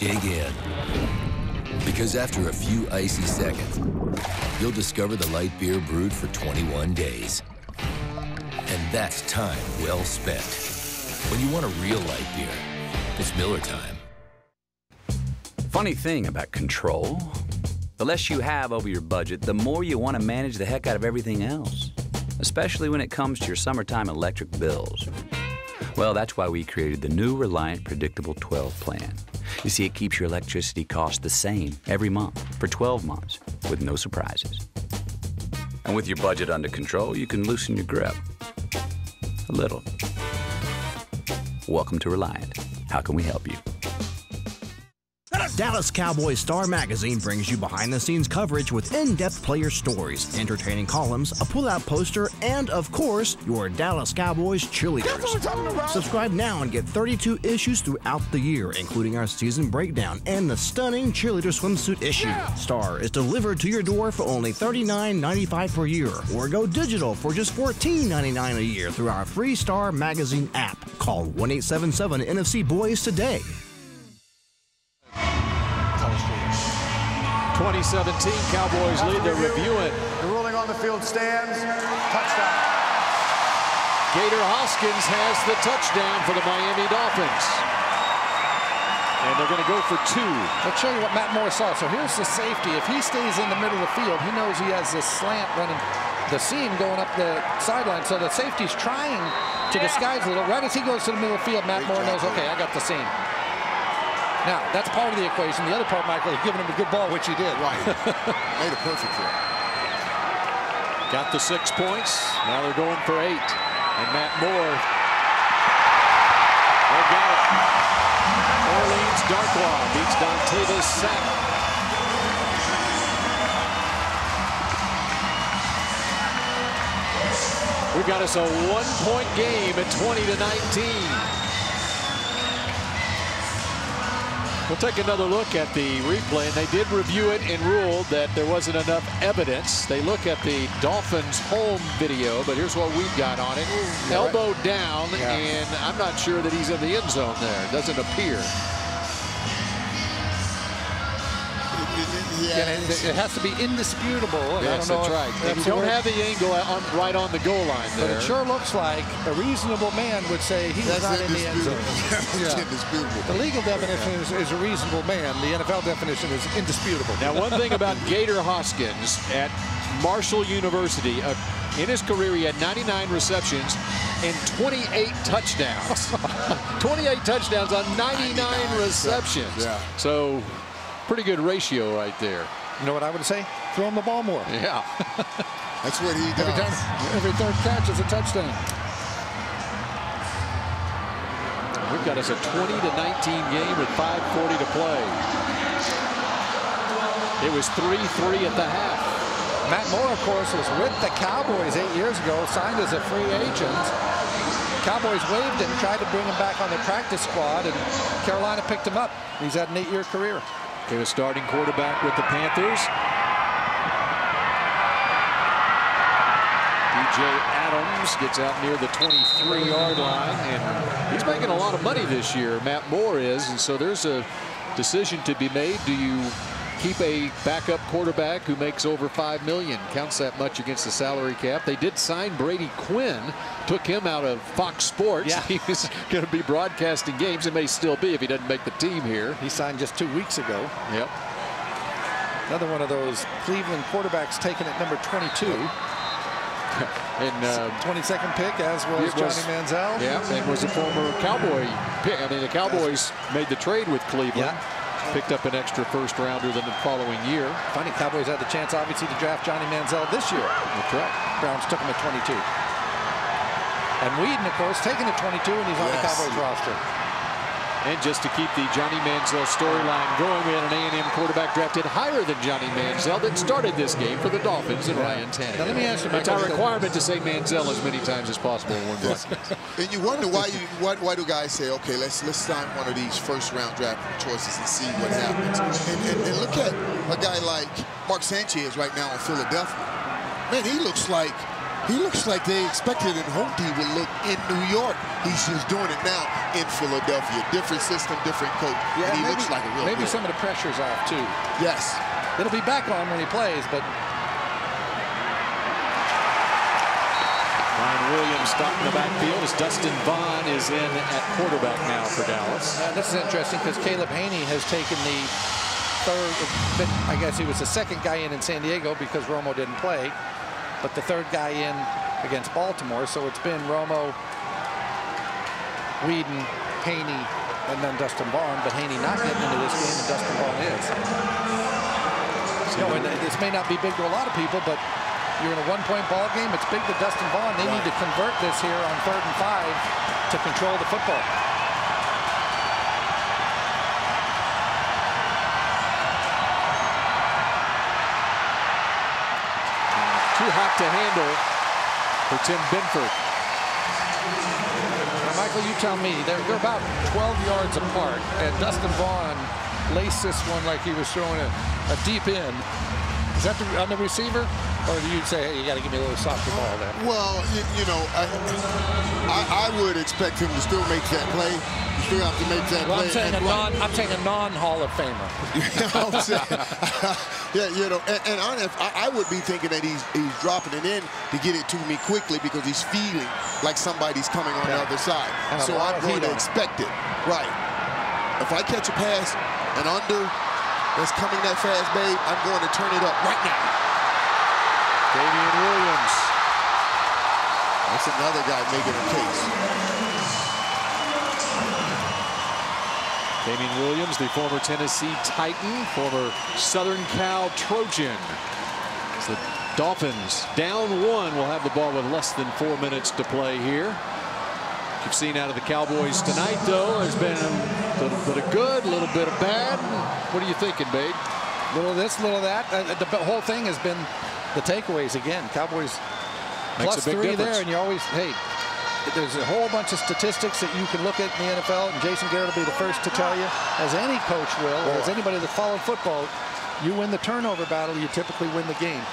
dig in. Because after a few icy seconds, you'll discover the light beer brewed for 21 days. And that's time well spent. When you want a real light beer, it's Miller time. Funny thing about control, the less you have over your budget, the more you want to manage the heck out of everything else, especially when it comes to your summertime electric bills. Well, that's why we created the new Reliant Predictable 12 plan. You see, it keeps your electricity cost the same every month for 12 months with no surprises. And with your budget under control, you can loosen your grip a little. Welcome to Reliant. How can we help you? Dallas Cowboys Star Magazine brings you behind-the-scenes coverage with in-depth player stories, entertaining columns, a pull-out poster, and, of course, your Dallas Cowboys cheerleaders. Subscribe now and get 32 issues throughout the year, including our season breakdown and the stunning cheerleader swimsuit issue. Star is delivered to your door for only $39.95 per year, or go digital for just $14.99 a year through our free Star Magazine app. Call 1-877-NFC-BOYS today. 2017 Cowboys lead. They're reviewing. The ruling on the field stands. Touchdown. Gator Hoskins has the touchdown for the Miami Dolphins. And they're going to go for 2. Let's show you what Matt Moore saw. So here's the safety. If he stays in the middle of the field, he knows he has this slant running the seam going up the sideline. So the safety's trying to disguise a little. Right as he goes to the middle of the field, Matt Moore knows, okay, I got the seam. Now, that's part of the equation. The other part, Michael, is giving him a good ball, which he did. Right. Made it perfect for him. Got the 6 points. Now they're going for 8. And Matt Moore. They got it. Orleans Darkwa beats Dontavis Sack. We got us a 1-point game at 20-19. We'll take another look at the replay, and they did review it and ruled that there wasn't enough evidence. They look at the Dolphins' home video, but here's what we've got on it. Elbow down, and I'm not sure that he's in the end zone there. It doesn't appear. It has to be indisputable. Yes, that's right. And you don't have the angle right on the goal line there. But it sure looks like a reasonable man would say he was not in the end zone. The legal definition is a reasonable man. The NFL definition is indisputable. Now, one thing about Gator Hoskins at Marshall University, in his career, he had 99 receptions and 28 touchdowns. 28 touchdowns on 99 receptions. Yeah. So, pretty good ratio right there. You know what I would say? Throw him the ball more. Yeah. That's what he does. Every third catch is a touchdown. We've got us a 20-19 game with 5:40 to play. It was 3-3 at the half. Matt Moore, of course, was with the Cowboys 8 years ago, signed as a free agent. Cowboys waived him, tried to bring him back on their practice squad, and Carolina picked him up. He's had an 8-year career. Okay, the starting quarterback with the Panthers. DJ Adams gets out near the 23-yard line, and he's making a lot of money this year, Matt Moore is, and so there's a decision to be made. Do you keep a backup quarterback who makes over $5 million, counts that much against the salary cap? They did sign Brady Quinn, took him out of Fox Sports. Yeah. He was going to be broadcasting games. It may still be if he doesn't make the team here. He signed just 2 weeks ago. Yep. Another one of those Cleveland quarterbacks taken at number 22. And 22nd pick, as was Johnny Manziel. Yeah, and was a former Cowboy pick. I mean, the Cowboys made the trade with Cleveland. Yeah. Picked up an extra first rounder than the following year. Funny, Cowboys had the chance, obviously, to draft Johnny Manziel this year. That's right. Browns took him at 22. And Whedon, of course, taken at 22, and he's on the Cowboys roster. And just to keep the Johnny Manziel storyline going, we had an A&M quarterback drafted higher than Johnny Manziel that started this game for the Dolphins and Ryan Tannehill. Now let me ask you, it's our requirement to say Manziel as many times as possible in one broadcast. And you wonder why do guys say, okay, let's sign one of these first-round draft choices and see what happens. And look at a guy like Mark Sanchez right now in Philadelphia. Man, he looks like He looks like they expected and hoped he would look in New York. He's just doing it now in Philadelphia. Different system, different coach. Yeah, and he maybe, looks like a real maybe good. some of the pressure's off, too. Yes. It'll be back on when he plays, but... Ryan Williams starting the backfield as Dustin Vaughn is in at quarterback now for Dallas. This is interesting because Caleb Haney has taken the third, I guess he was the second guy in San Diego because Romo didn't play, but the third guy in against Baltimore. So it's been Romo, Whedon, Haney, and then Dustin Vaughn, but Haney not getting into this game, and Dustin Vaughn is. And this may not be big to a lot of people, but you're in a one-point ball game. It's big to Dustin Vaughn. They need to convert this here on 3rd and 5 to control the football. Too hot to handle for Tim Benford. Now, Michael, you tell me. They're about 12 yards apart, and Dustin Vaughn laced this one like he was throwing a deep end. Is that on the receiver? Or do you say, hey, you got to give me a little softer ball there? Well, you know, I would expect him to still make that play. You still have to make that play. I'm saying a non-Hall of Famer. Yeah, you know, and I would be thinking that he's dropping it in to get it to me quickly because he's feeling like somebody's coming on the other side. So I'm going to expect it. Right. If I catch a pass and under that's coming that fast, babe, I'm going to turn it up right now. Damian Williams. That's another guy making a case. Damian Williams, the former Tennessee Titan, former Southern Cal Trojan. As the Dolphins down 1 will have the ball with less than 4 minutes to play here. You've seen out of the Cowboys tonight, though, there's been a little bit of good, a little bit of bad. What are you thinking, babe? Little of this, little of that. The whole thing has been the takeaways again. Cowboys plus 3 there, and you always, hey, there's a whole bunch of statistics that you can look at in the NFL, and Jason Garrett will be the first to tell you, as any coach will, or as anybody that followed football, you win the turnover battle, you typically win the game.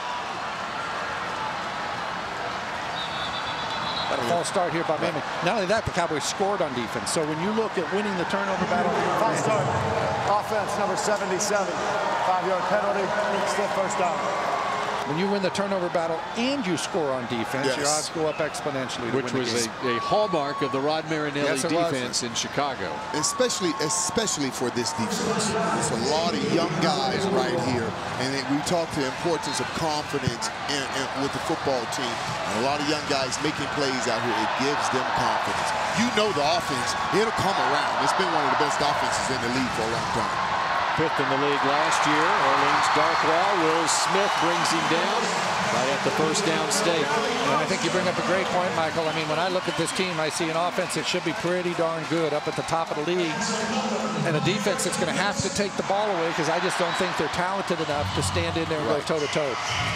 Got a false start here by Miami. Not only that, the Cowboys scored on defense. So when you look at winning the turnover battle, false start. Offense number 77. 5-yard penalty. Still first down. When you win the turnover battle and you score on defense, your odds go up exponentially. Which was a hallmark of the Rod Marinelli defense in Chicago. Especially for this defense. There's a lot of young guys right here. And we talk the importance of confidence with the football team. And a lot of young guys making plays out here. It gives them confidence. You know the offense, it'll come around. It's been one of the best offenses in the league for a long time. 5th in the league last year. Orleans Darkwa. Will Smith brings him down right at the first down stake. And I think you bring up a great point, Michael. I mean, when I look at this team, I see an offense that should be pretty darn good up at the top of the league, and a defense that's going to have to take the ball away because I just don't think they're talented enough to stand in there and go toe-to-toe.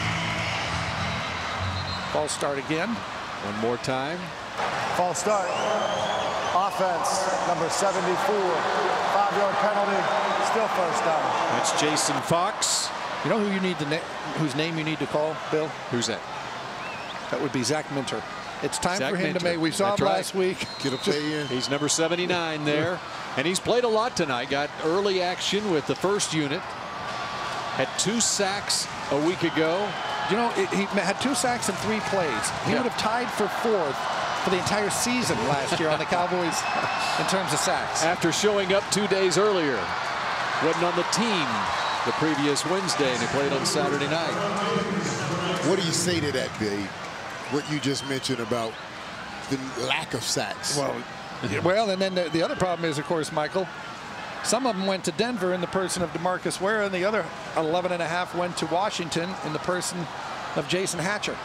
False start again. One more time. False start. Offense number 74. 5-yard penalty. Still first down. That's Jason Fox. You know who you need whose name you need to call, Bill? Who's that? That would be Zach Minter. It's time for him to make. We saw him last week. Get a play in. He's number 79 there, and he's played a lot tonight. Got early action with the first unit. Had 2 sacks a week ago. You know, he had 2 sacks in 3 plays. He would have tied for 4th for the entire season last year on the Cowboys in terms of sacks. After showing up 2 days earlier. Wasn't on the team the previous Wednesday, and he played on Saturday night. What do you say to that, Dave? What you just mentioned about the lack of sacks. Well, and then the other problem is, of course, Michael, some of them went to Denver in the person of DeMarcus Ware, and the other 11.5 went to Washington in the person of Jason Hatcher.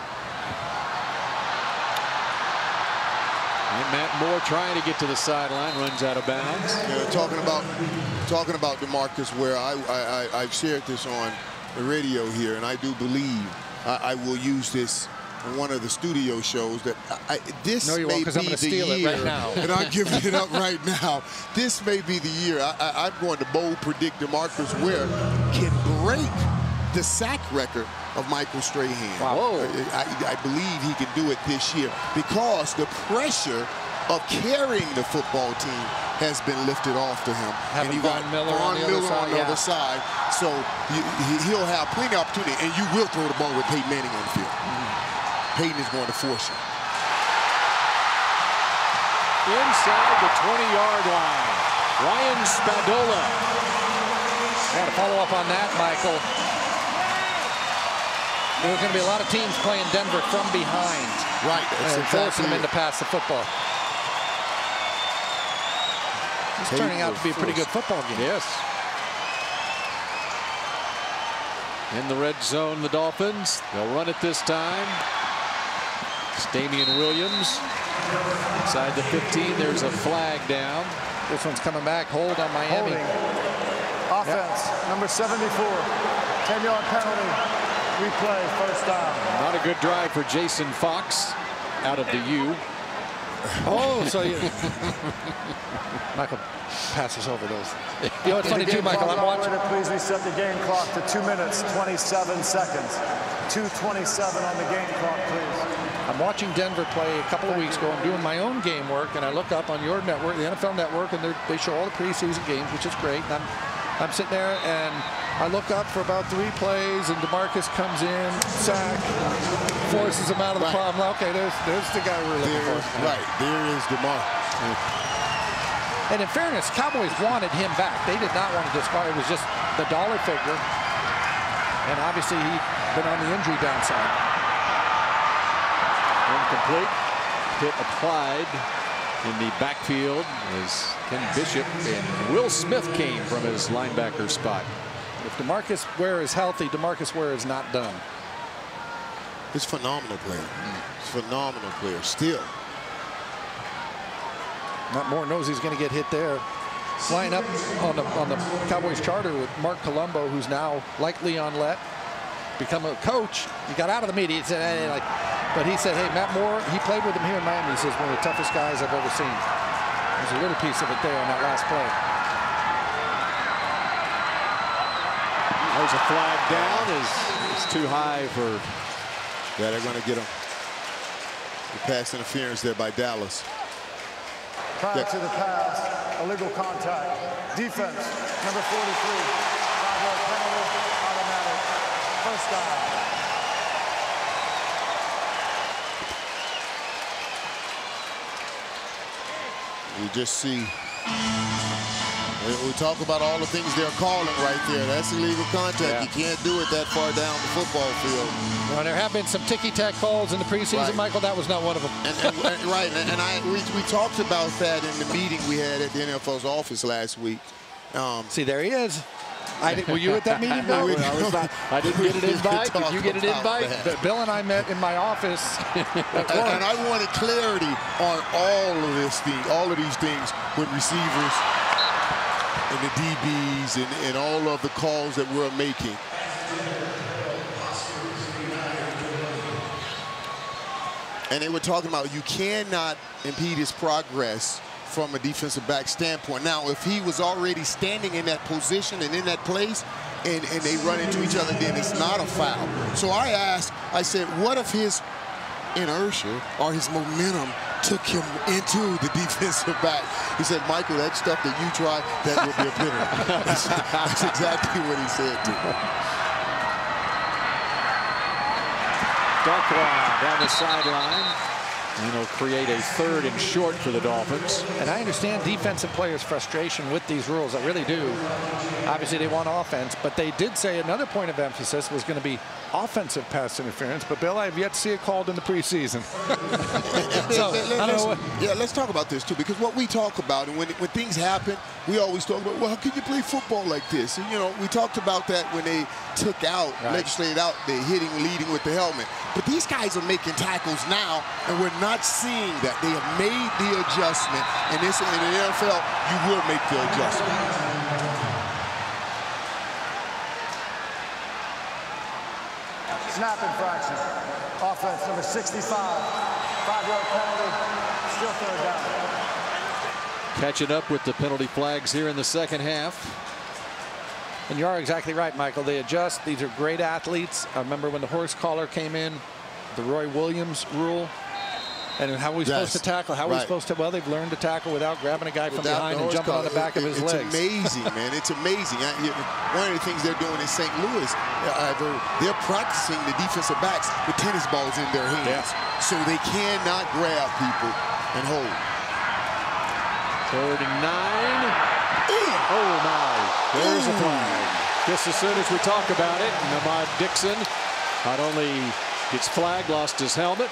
And Matt Moore trying to get to the sideline, runs out of bounds. Yeah, talking about DeMarcus Ware, I've shared this on the radio here, and I do believe I will use this in one of the studio shows that this may be the year, right now. and I'm giving it up right now. This may be the year. I'm going to bold predict DeMarcus Ware can break the sack record of Michael Strahan. Wow. I believe he can do it this year because the pressure of carrying the football team has been lifted off to him. Having and you got Von Miller on the other side. So he'll have plenty of opportunity, and you will throw the ball with Peyton Manning on the field. Peyton is going to force you. Inside the 20-yard line, Ryan Spadola. Got to follow up on that, Michael. There's going to be a lot of teams playing Denver from behind. Right. And forcing them in to pass the football. It's turning out to be a pretty good football game. Yes. In the red zone, the Dolphins. They'll run it this time. It's Damian Williams. Inside the 15, there's a flag down. This one's coming back. Hold on Miami. Holding. Offense, number 74. 10-yard penalty. Replay, first down. Not a good drive for Jason Fox out of the U. Oh, so you... Michael passes over those. You know, it's funny too, Michael. I'm watching. Please reset the game clock to 2 minutes, 27 seconds. 2:27 on the game clock, please. I'm watching Denver play a couple of weeks ago. I'm doing my own game work, and I look up on your network, the NFL Network, and they show all the preseason games, which is great. And I'm sitting there, and I look up for about 3 plays, and DeMarcus comes in, sack, forces him out of the problem. Okay, there's the guy we're looking for. Right, there is DeMarcus. And in fairness, Cowboys wanted him back. They did not want to discard. It was just the dollar figure. And obviously, he'd been on the injury downside. Incomplete. Hit applied in the backfield as Ken Bishop and Will Smith came from his linebacker spot. If DeMarcus Ware is healthy, DeMarcus Ware is not done. He's a phenomenal player. He's a phenomenal player still. Matt Moore knows he's going to get hit there. Flying up on the Cowboys charter with Mark Colombo, who's now likely on let, become a coach. He got out of the media. He said, hey, but he said, hey, Matt Moore, he played with him here in Miami. He says, one of the toughest guys I've ever seen. There's a little piece of it there on that last play. There's a flag down. It's too high for... Yeah, they're going to get him. The pass interference there by Dallas. Prior to the pass, illegal contact. Defense, number 43. 5-yard penalty, automatic. First down. You just see, we talk about all the things they're calling right there. That's illegal contact. Yeah. You can't do it that far down the football field. Well, there have been some ticky-tack calls in the preseason, right. Michael. That was not one of them. Right, and we talked about that in the meeting we had at the NFL's office last week. See, there he is. Were you at that meeting, Bill? I didn't get an invite. Did you get an invite? Bill and I met in my office. And I wanted clarity on all of these things with receivers and the DBs and all of the calls that we're making. And they were talking about you cannot impede his progress from a defensive back standpoint. Now, if he was already standing in that position and in that place and they run into each other, then it's not a foul. So I said, what if his inertia or his momentum took him into the defensive back? He said, Michael, that stuff that you try, that would be a penalty. That's exactly what he said to me. Darkwa down the sideline. And it'll create a 3rd and short for the Dolphins. And I understand defensive players' frustration with these rules. I really do. Obviously, they want offense, but they did say another point of emphasis was going to be offensive pass interference. But, Bill, I have yet to see it called in the preseason. Let's talk about this, too, because what we talk about, and when things happen, we always talk about, well, how can you play football like this? And, you know, we talked about that when they took out, legislated out the leading with the helmet. But these guys are making tackles now, and we're not seeing that. They have made the adjustment, and in the NFL, you will make the adjustment. Snap infraction. Offense, number 65. 5-yard penalty. Still 3rd down. Catching up with the penalty flags here in the second half. And you are exactly right, Michael. They adjust. These are great athletes. I remember when the horse collar came in, the Roy Williams rule. And how are we supposed to tackle? How are we supposed to? Well, they've learned to tackle without grabbing a guy from behind and jumping on the back of his legs. It's amazing, man. It's amazing. One of the things they're doing in St. Louis, they're practicing the defensive backs with tennis balls in their hands. So they cannot grab people and hold. 3rd and 9. Oh, my. There's a flag. Just as soon as we talk about it, Ahmad Dixon not only gets flagged, lost his helmet.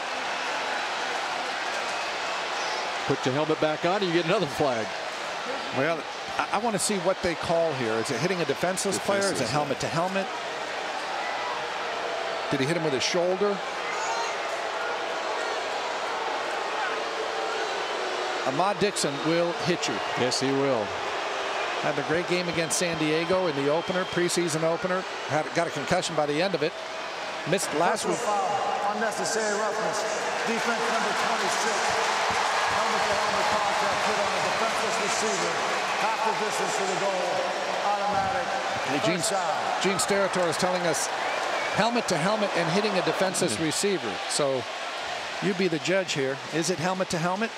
Put your helmet back on, and you get another flag. Well, I want to see what they call here. Is it hitting a defenseless player? Is it helmet to helmet? Did he hit him with his shoulder? Ahmad Dixon will hit you. Yes, he will. Had a great game against San Diego in the opener, preseason opener. Got a concussion by the end of it. Missed last week. Unnecessary roughness. Defense number 26. Helmet-to-helmet contact hit on a defenseless receiver. Half the distance to the goal. Automatic. Hey, Gene Steratore is telling us helmet-to-helmet and hitting a defenseless receiver. So you be the judge here. Is it helmet-to-helmet?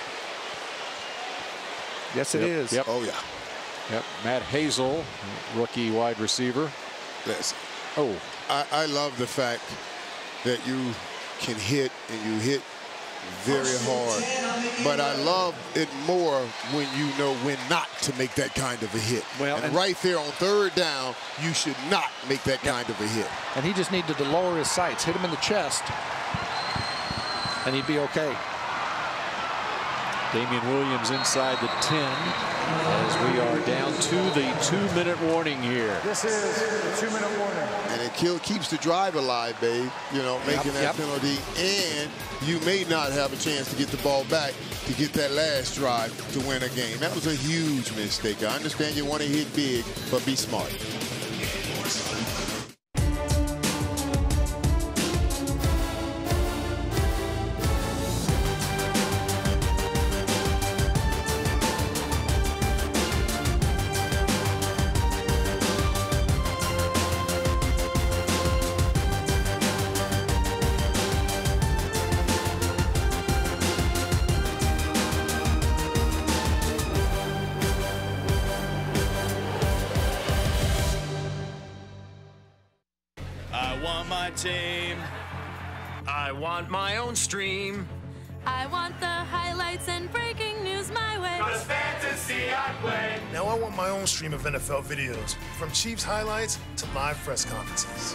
Yes, it is. Yep. Oh, yeah. Yep. Matt Hazel, rookie wide receiver. Listen. Oh. I love the fact that you can hit and you hit very hard. But I love it more when you know when not to make that kind of a hit. Well, and right there on 3rd down, you should not make that kind of a hit. And he just needed to lower his sights, hit him in the chest, and he'd be okay. Damian Williams inside the 10 as we are down to the 2-minute warning here. This is the 2-minute warning. And it keeps the drive alive, babe, you know, making that penalty. And you may not have a chance to get the ball back to get that last drive to win a game. That was a huge mistake. I understand you want to hit big, but be smart. Team. I want my own stream. I want the highlights and breaking news my way. 'Cause fantasy I play. Now I want my own stream of NFL videos, from Chiefs highlights to live press conferences.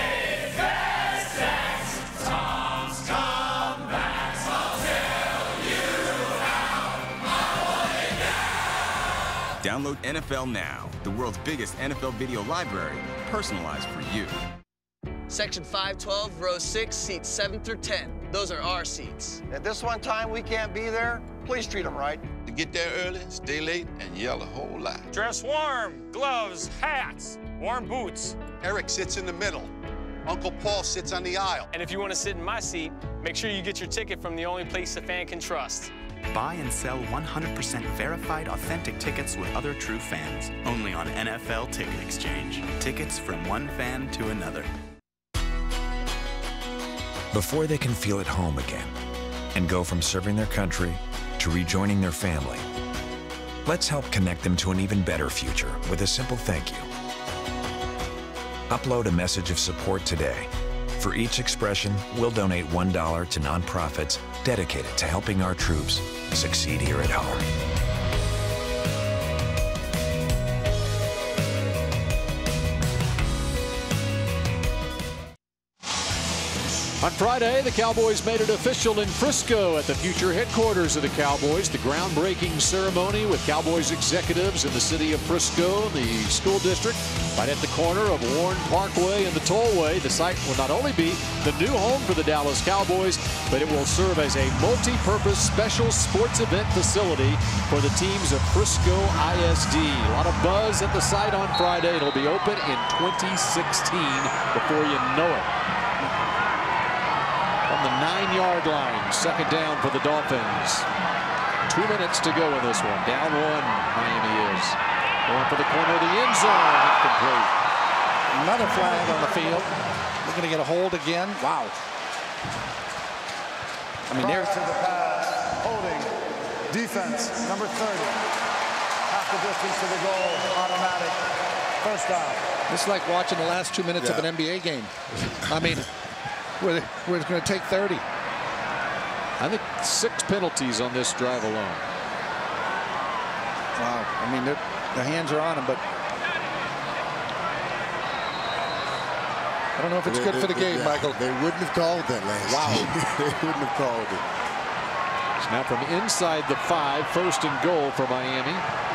Tom's comebacks. I'll tell you how I want it now. Download NFL Now, the world's biggest NFL video library, personalized for you. Section 512, row 6, seats 7 through 10. Those are our seats. If this one time we can't be there, please treat them right. To get there early, stay late, and yell a whole lot. Dress warm, gloves, hats, warm boots. Eric sits in the middle. Uncle Paul sits on the aisle. And if you want to sit in my seat, make sure you get your ticket from the only place a fan can trust. Buy and sell 100% verified authentic tickets with other true fans. Only on NFL Ticket Exchange. Tickets from one fan to another. Before they can feel at home again and go from serving their country to rejoining their family, let's help connect them to an even better future with a simple thank you. Upload a message of support today. For each expression, we'll donate $1 to nonprofits dedicated to helping our troops succeed here at home. On Friday, the Cowboys made it official in Frisco at the future headquarters of the Cowboys. The groundbreaking ceremony with Cowboys executives in the city of Frisco, the school district, right at the corner of Warren Parkway and the Tollway. The site will not only be the new home for the Dallas Cowboys, but it will serve as a multi-purpose special sports event facility for the teams of Frisco ISD. A lot of buzz at the site on Friday. It'll be open in 2016 before you know it. On the 9-yard line, second down for the Dolphins. 2 minutes to go in this one. Down 1, Miami is. Going for the corner of the end zone. Incomplete. Another flag on the field. We're going to get a hold again. Wow. I mean, prior to the pass, holding, defense, number 30. Half the distance to the goal, automatic, first down. It's like watching the last 2 minutes of an NBA game. I mean, we're going to take 30. I think 6 penalties on this drive alone. Wow. I mean, the hands are on him, but I don't know if it's good for the game, Michael. They wouldn't have called that last game. They wouldn't have called it. Now from inside the 5, first and goal for Miami.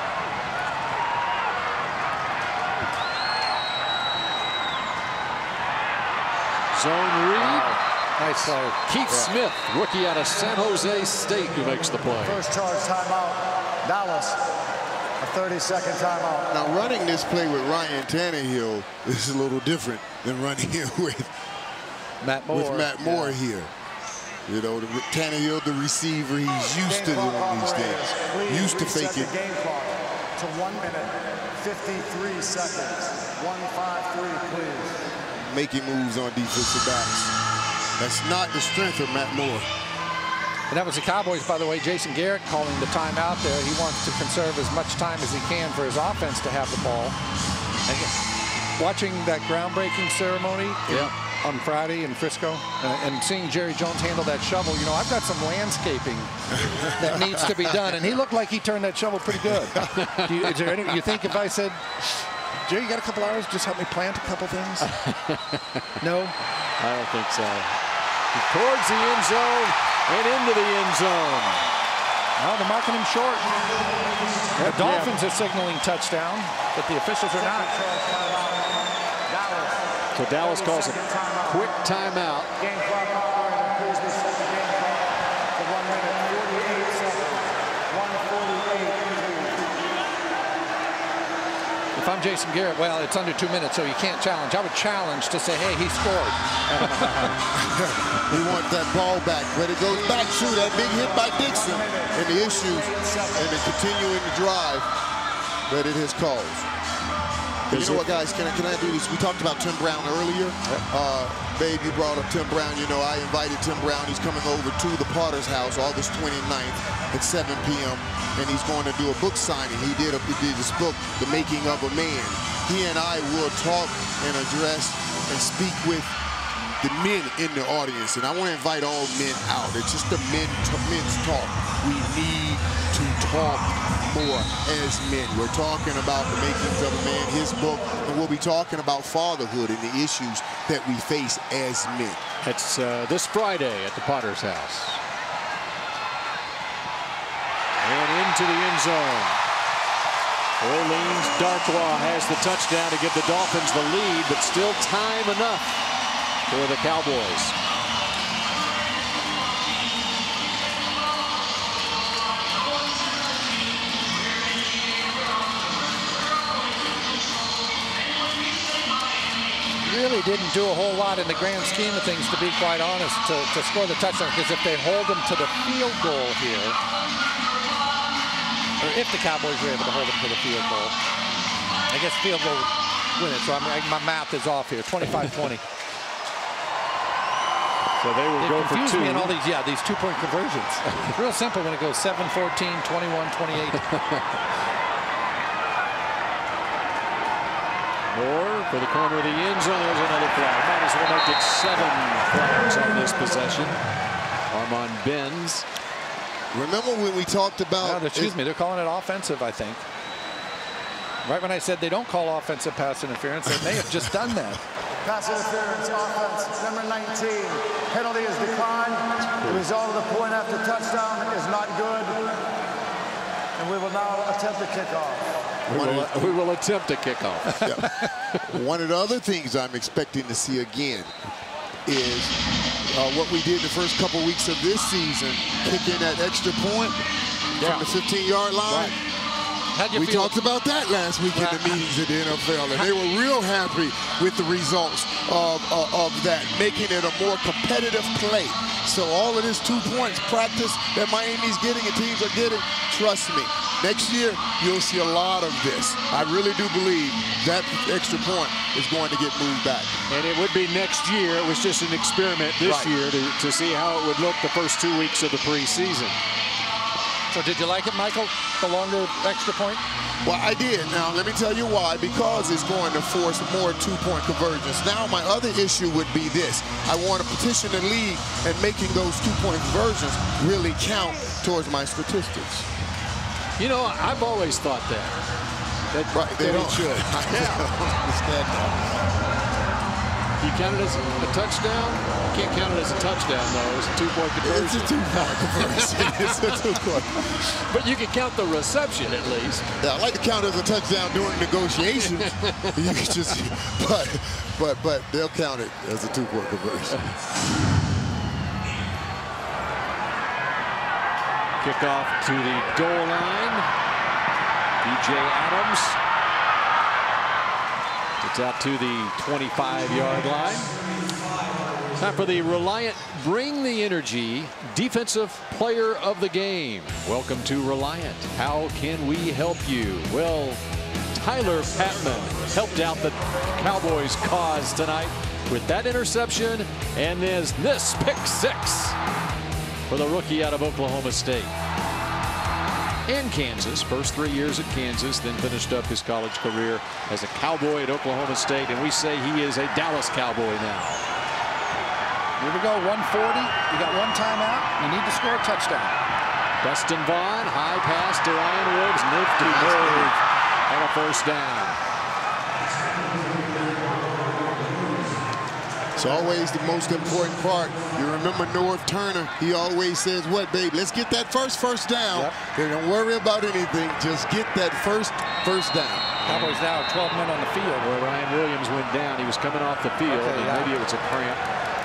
Zone read. Wow. Nice play. Keith Smith, rookie out of San Jose State, who makes the play. First charge timeout, Dallas. A 30-second timeout. Now running this play with Ryan Tannehill is a little different than running it with Matt Moore. Here. You know, Tannehill, the receiver, he's used to doing these things. Used to faking. Game clock to 1 minute, 53 seconds. 1-5-3, please. Making moves on defensive backs. That's not the strength of Matt Moore. And that was the Cowboys, by the way. Jason Garrett calling the timeout there. He wants to conserve as much time as he can for his offense to have the ball. And watching that groundbreaking ceremony on Friday in Frisco and seeing Jerry Jones handle that shovel, you know, I've got some landscaping that needs to be done. And he looked like he turned that shovel pretty good. Is there any, you think if I said, Jerry, you got a couple hours? Just help me plant a couple things? No? I don't think so. Towards the end zone and into the end zone. Well, they're marking him short. The Dolphins are signaling touchdown, but the officials are not. So Dallas calls a quick timeout. Game clock operator, please reset the game clock to 1 minute, 48 seconds. 1:48. If I'm Jason Garrett, well, it's under 2 minutes, so you can't challenge. I would challenge to say, hey, he scored. We want that ball back, but it goes back to that big hit by Dixon and the issues and the continuing the drive that it has caused. You know what, guys, can I do this? We talked about Tim Brown earlier. Babe, you brought up Tim Brown. You know, I invited Tim Brown. He's coming over to the Potter's house August 29th at 7 p.m. and he's going to do a book signing. He did this book, The Making of a Man. He and I will talk and address and speak with the men in the audience, and I want to invite all men out. It's just the men's talk. We need to talk more as men. We're talking about the makings of a man, his book, and we'll be talking about fatherhood and the issues that we face as men. It's this Friday at the Potter's house. And into the end zone. Orleans Darkwa has the touchdown to give the Dolphins the lead, but still time enough for the Cowboys. Really didn't do a whole lot in the grand scheme of things, to be quite honest, to score the touchdown, because if they hold them to the field goal here, or if the Cowboys were able to hold them to the field goal, I guess field goal win it. So my math is off here, 25-20. So they will go for 2. Me in all these, these 2-point conversions. Real simple when it goes 7-14, 21-28. Moore for the corner of the end zone. There's another flag. Might as well make it 7 flags on this possession. Armand Benz. Remember when we talked about... excuse me, they're calling it offensive, I think. Right when I said they don't call offensive pass interference, they may have just done that. Pass interference, offense, number 19. Penalty is declined. The result of the point after touchdown is not good. And we will now attempt a kickoff. We will attempt a kickoff. One of the other things I'm expecting to see again is what we did the first couple weeks of this season, kicking that extra point from the 15-yard line. We talked about that last week in the meetings at the NFL, and they were real happy with the results of that, making it a more competitive play. So all of this 2 points practice that Miami's getting and teams are getting, trust me, next year, you'll see a lot of this. I really do believe that extra point is going to get moved back. And it would be next year. It was just an experiment this year to see how it would look the first 2 weeks of the preseason. So did you like it, Michael, the longer extra point? Well, I did. Now, let me tell you why. Because it's going to force more two-point conversions. Now, my other issue would be this. I want to petition the league and making those two-point conversions really count towards my statistics. You know, I've always thought that. Right, they don't. Should. I don't understand that. You count it as a touchdown? You can't count it as a touchdown, though. It's a two-point conversion. It's a two-point conversion. It's a two-point. But you can count the reception, at least. Yeah, I like to count it as a touchdown during negotiations. You can just, but they'll count it as a two-point conversion. Kickoff to the goal line. B.J. Adams. It's out to the 25-yard line. Time for the Reliant Bring the Energy Defensive Player of the Game. Welcome to Reliant. How can we help you? Well, Tyler Patman helped out the Cowboys' cause tonight with that interception and this pick six for the rookie out of Oklahoma State. And Kansas, first 3 years at Kansas, then finished up his college career as a Cowboy at Oklahoma State, and we say he is a Dallas Cowboy now. Here we go, 140. You got one timeout. You need to score a touchdown. Dustin Vaughn, high pass to Ryan Woods, nifty move, and a first down. It's always the most important part. You remember Norv Turner, he always says, what, babe, let's get that first down. Yep. They don't worry about anything, just get that first down. Cowboys now 12 men on the field. Where Ryan Williams went down, he was coming off the field, and maybe it was a cramp.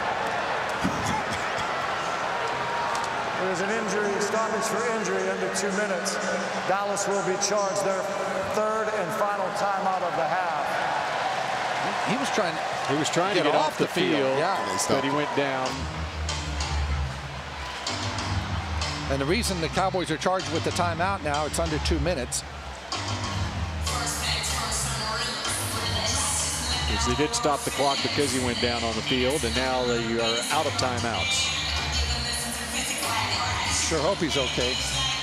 There's an injury, stoppage for injury under 2 minutes. Dallas will be charged their third and final timeout of the half. He was trying to get off the field, yeah. But he went down. And the reason the Cowboys are charged with the timeout now, it's under 2 minutes. Yes, they did stop the clock because he went down on the field, and now they are out of timeouts. Sure hope he's okay.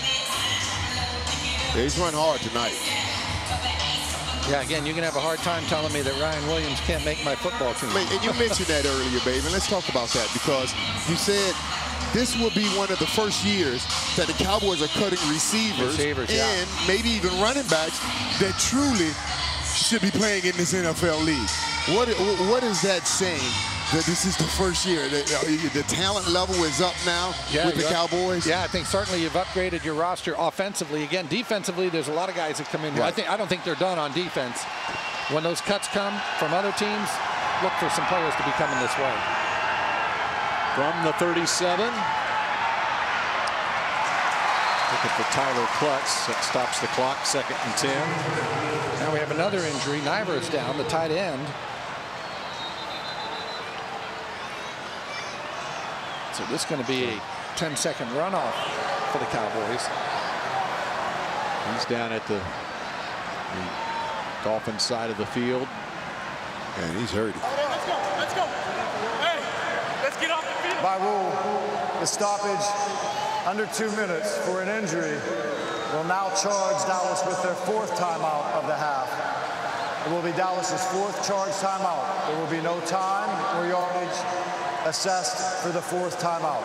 Yeah, he's run hard tonight. Yeah, again, you can have a hard time telling me that Ryan Williams can't make my football team. And you mentioned that earlier, babe, and let's talk about that because you said this will be one of the first years that the Cowboys are cutting receivers and maybe even running backs that truly should be playing in this NFL league. What is that saying? That this is the first year. The talent level is up now with the Cowboys. Yeah, I think certainly you've upgraded your roster offensively. Again, defensively, there's a lot of guys that come in here. Right. I don't think they're done on defense. When those cuts come from other teams, look for some players to be coming this way. From the 37. Looking for Tyler Klutz. That stops the clock, 2nd and 10. Now we have another injury. Niver is down, the tight end. So this is going to be a 10-second runoff for the Cowboys. He's down at the Dolphins side of the field. And he's hurting. Let's go. Hey, let's get off the field. By rule, the stoppage under 2 minutes for an injury will now charge Dallas with their 4th timeout of the half. It will be Dallas's 4th charge timeout. There will be no time or yardage assessed for the 4th timeout.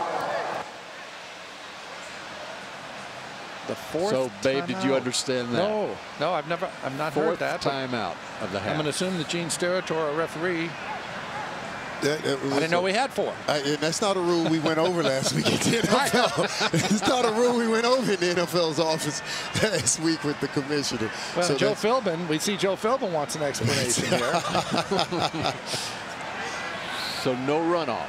The 4th. So, babe, did you understand that? No, I've not heard that. 4th timeout of the half. I'm going to assume that Gene Steratore, a referee. I didn't know we had 4. And that's not a rule we went over last week in the NFL. It's not a rule we went over in the NFL's office last week with the commissioner. Well, so Joe Philbin, we see Joe Philbin wants an explanation here. So no runoff.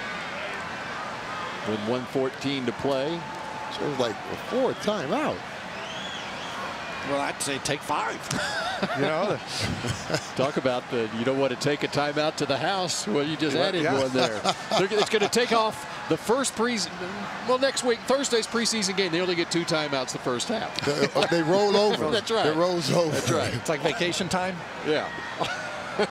With 1:14 to play. So it was like a 4th timeout. Well, I'd say take 5. You know, talk about you don't want to take a timeout to the house. Well, you just added one there. It's going to take off The first next week, Thursday's preseason game, they only get 2 timeouts the first half. They roll over. That's right. It rolls over. That's right. It's like vacation time. Yeah.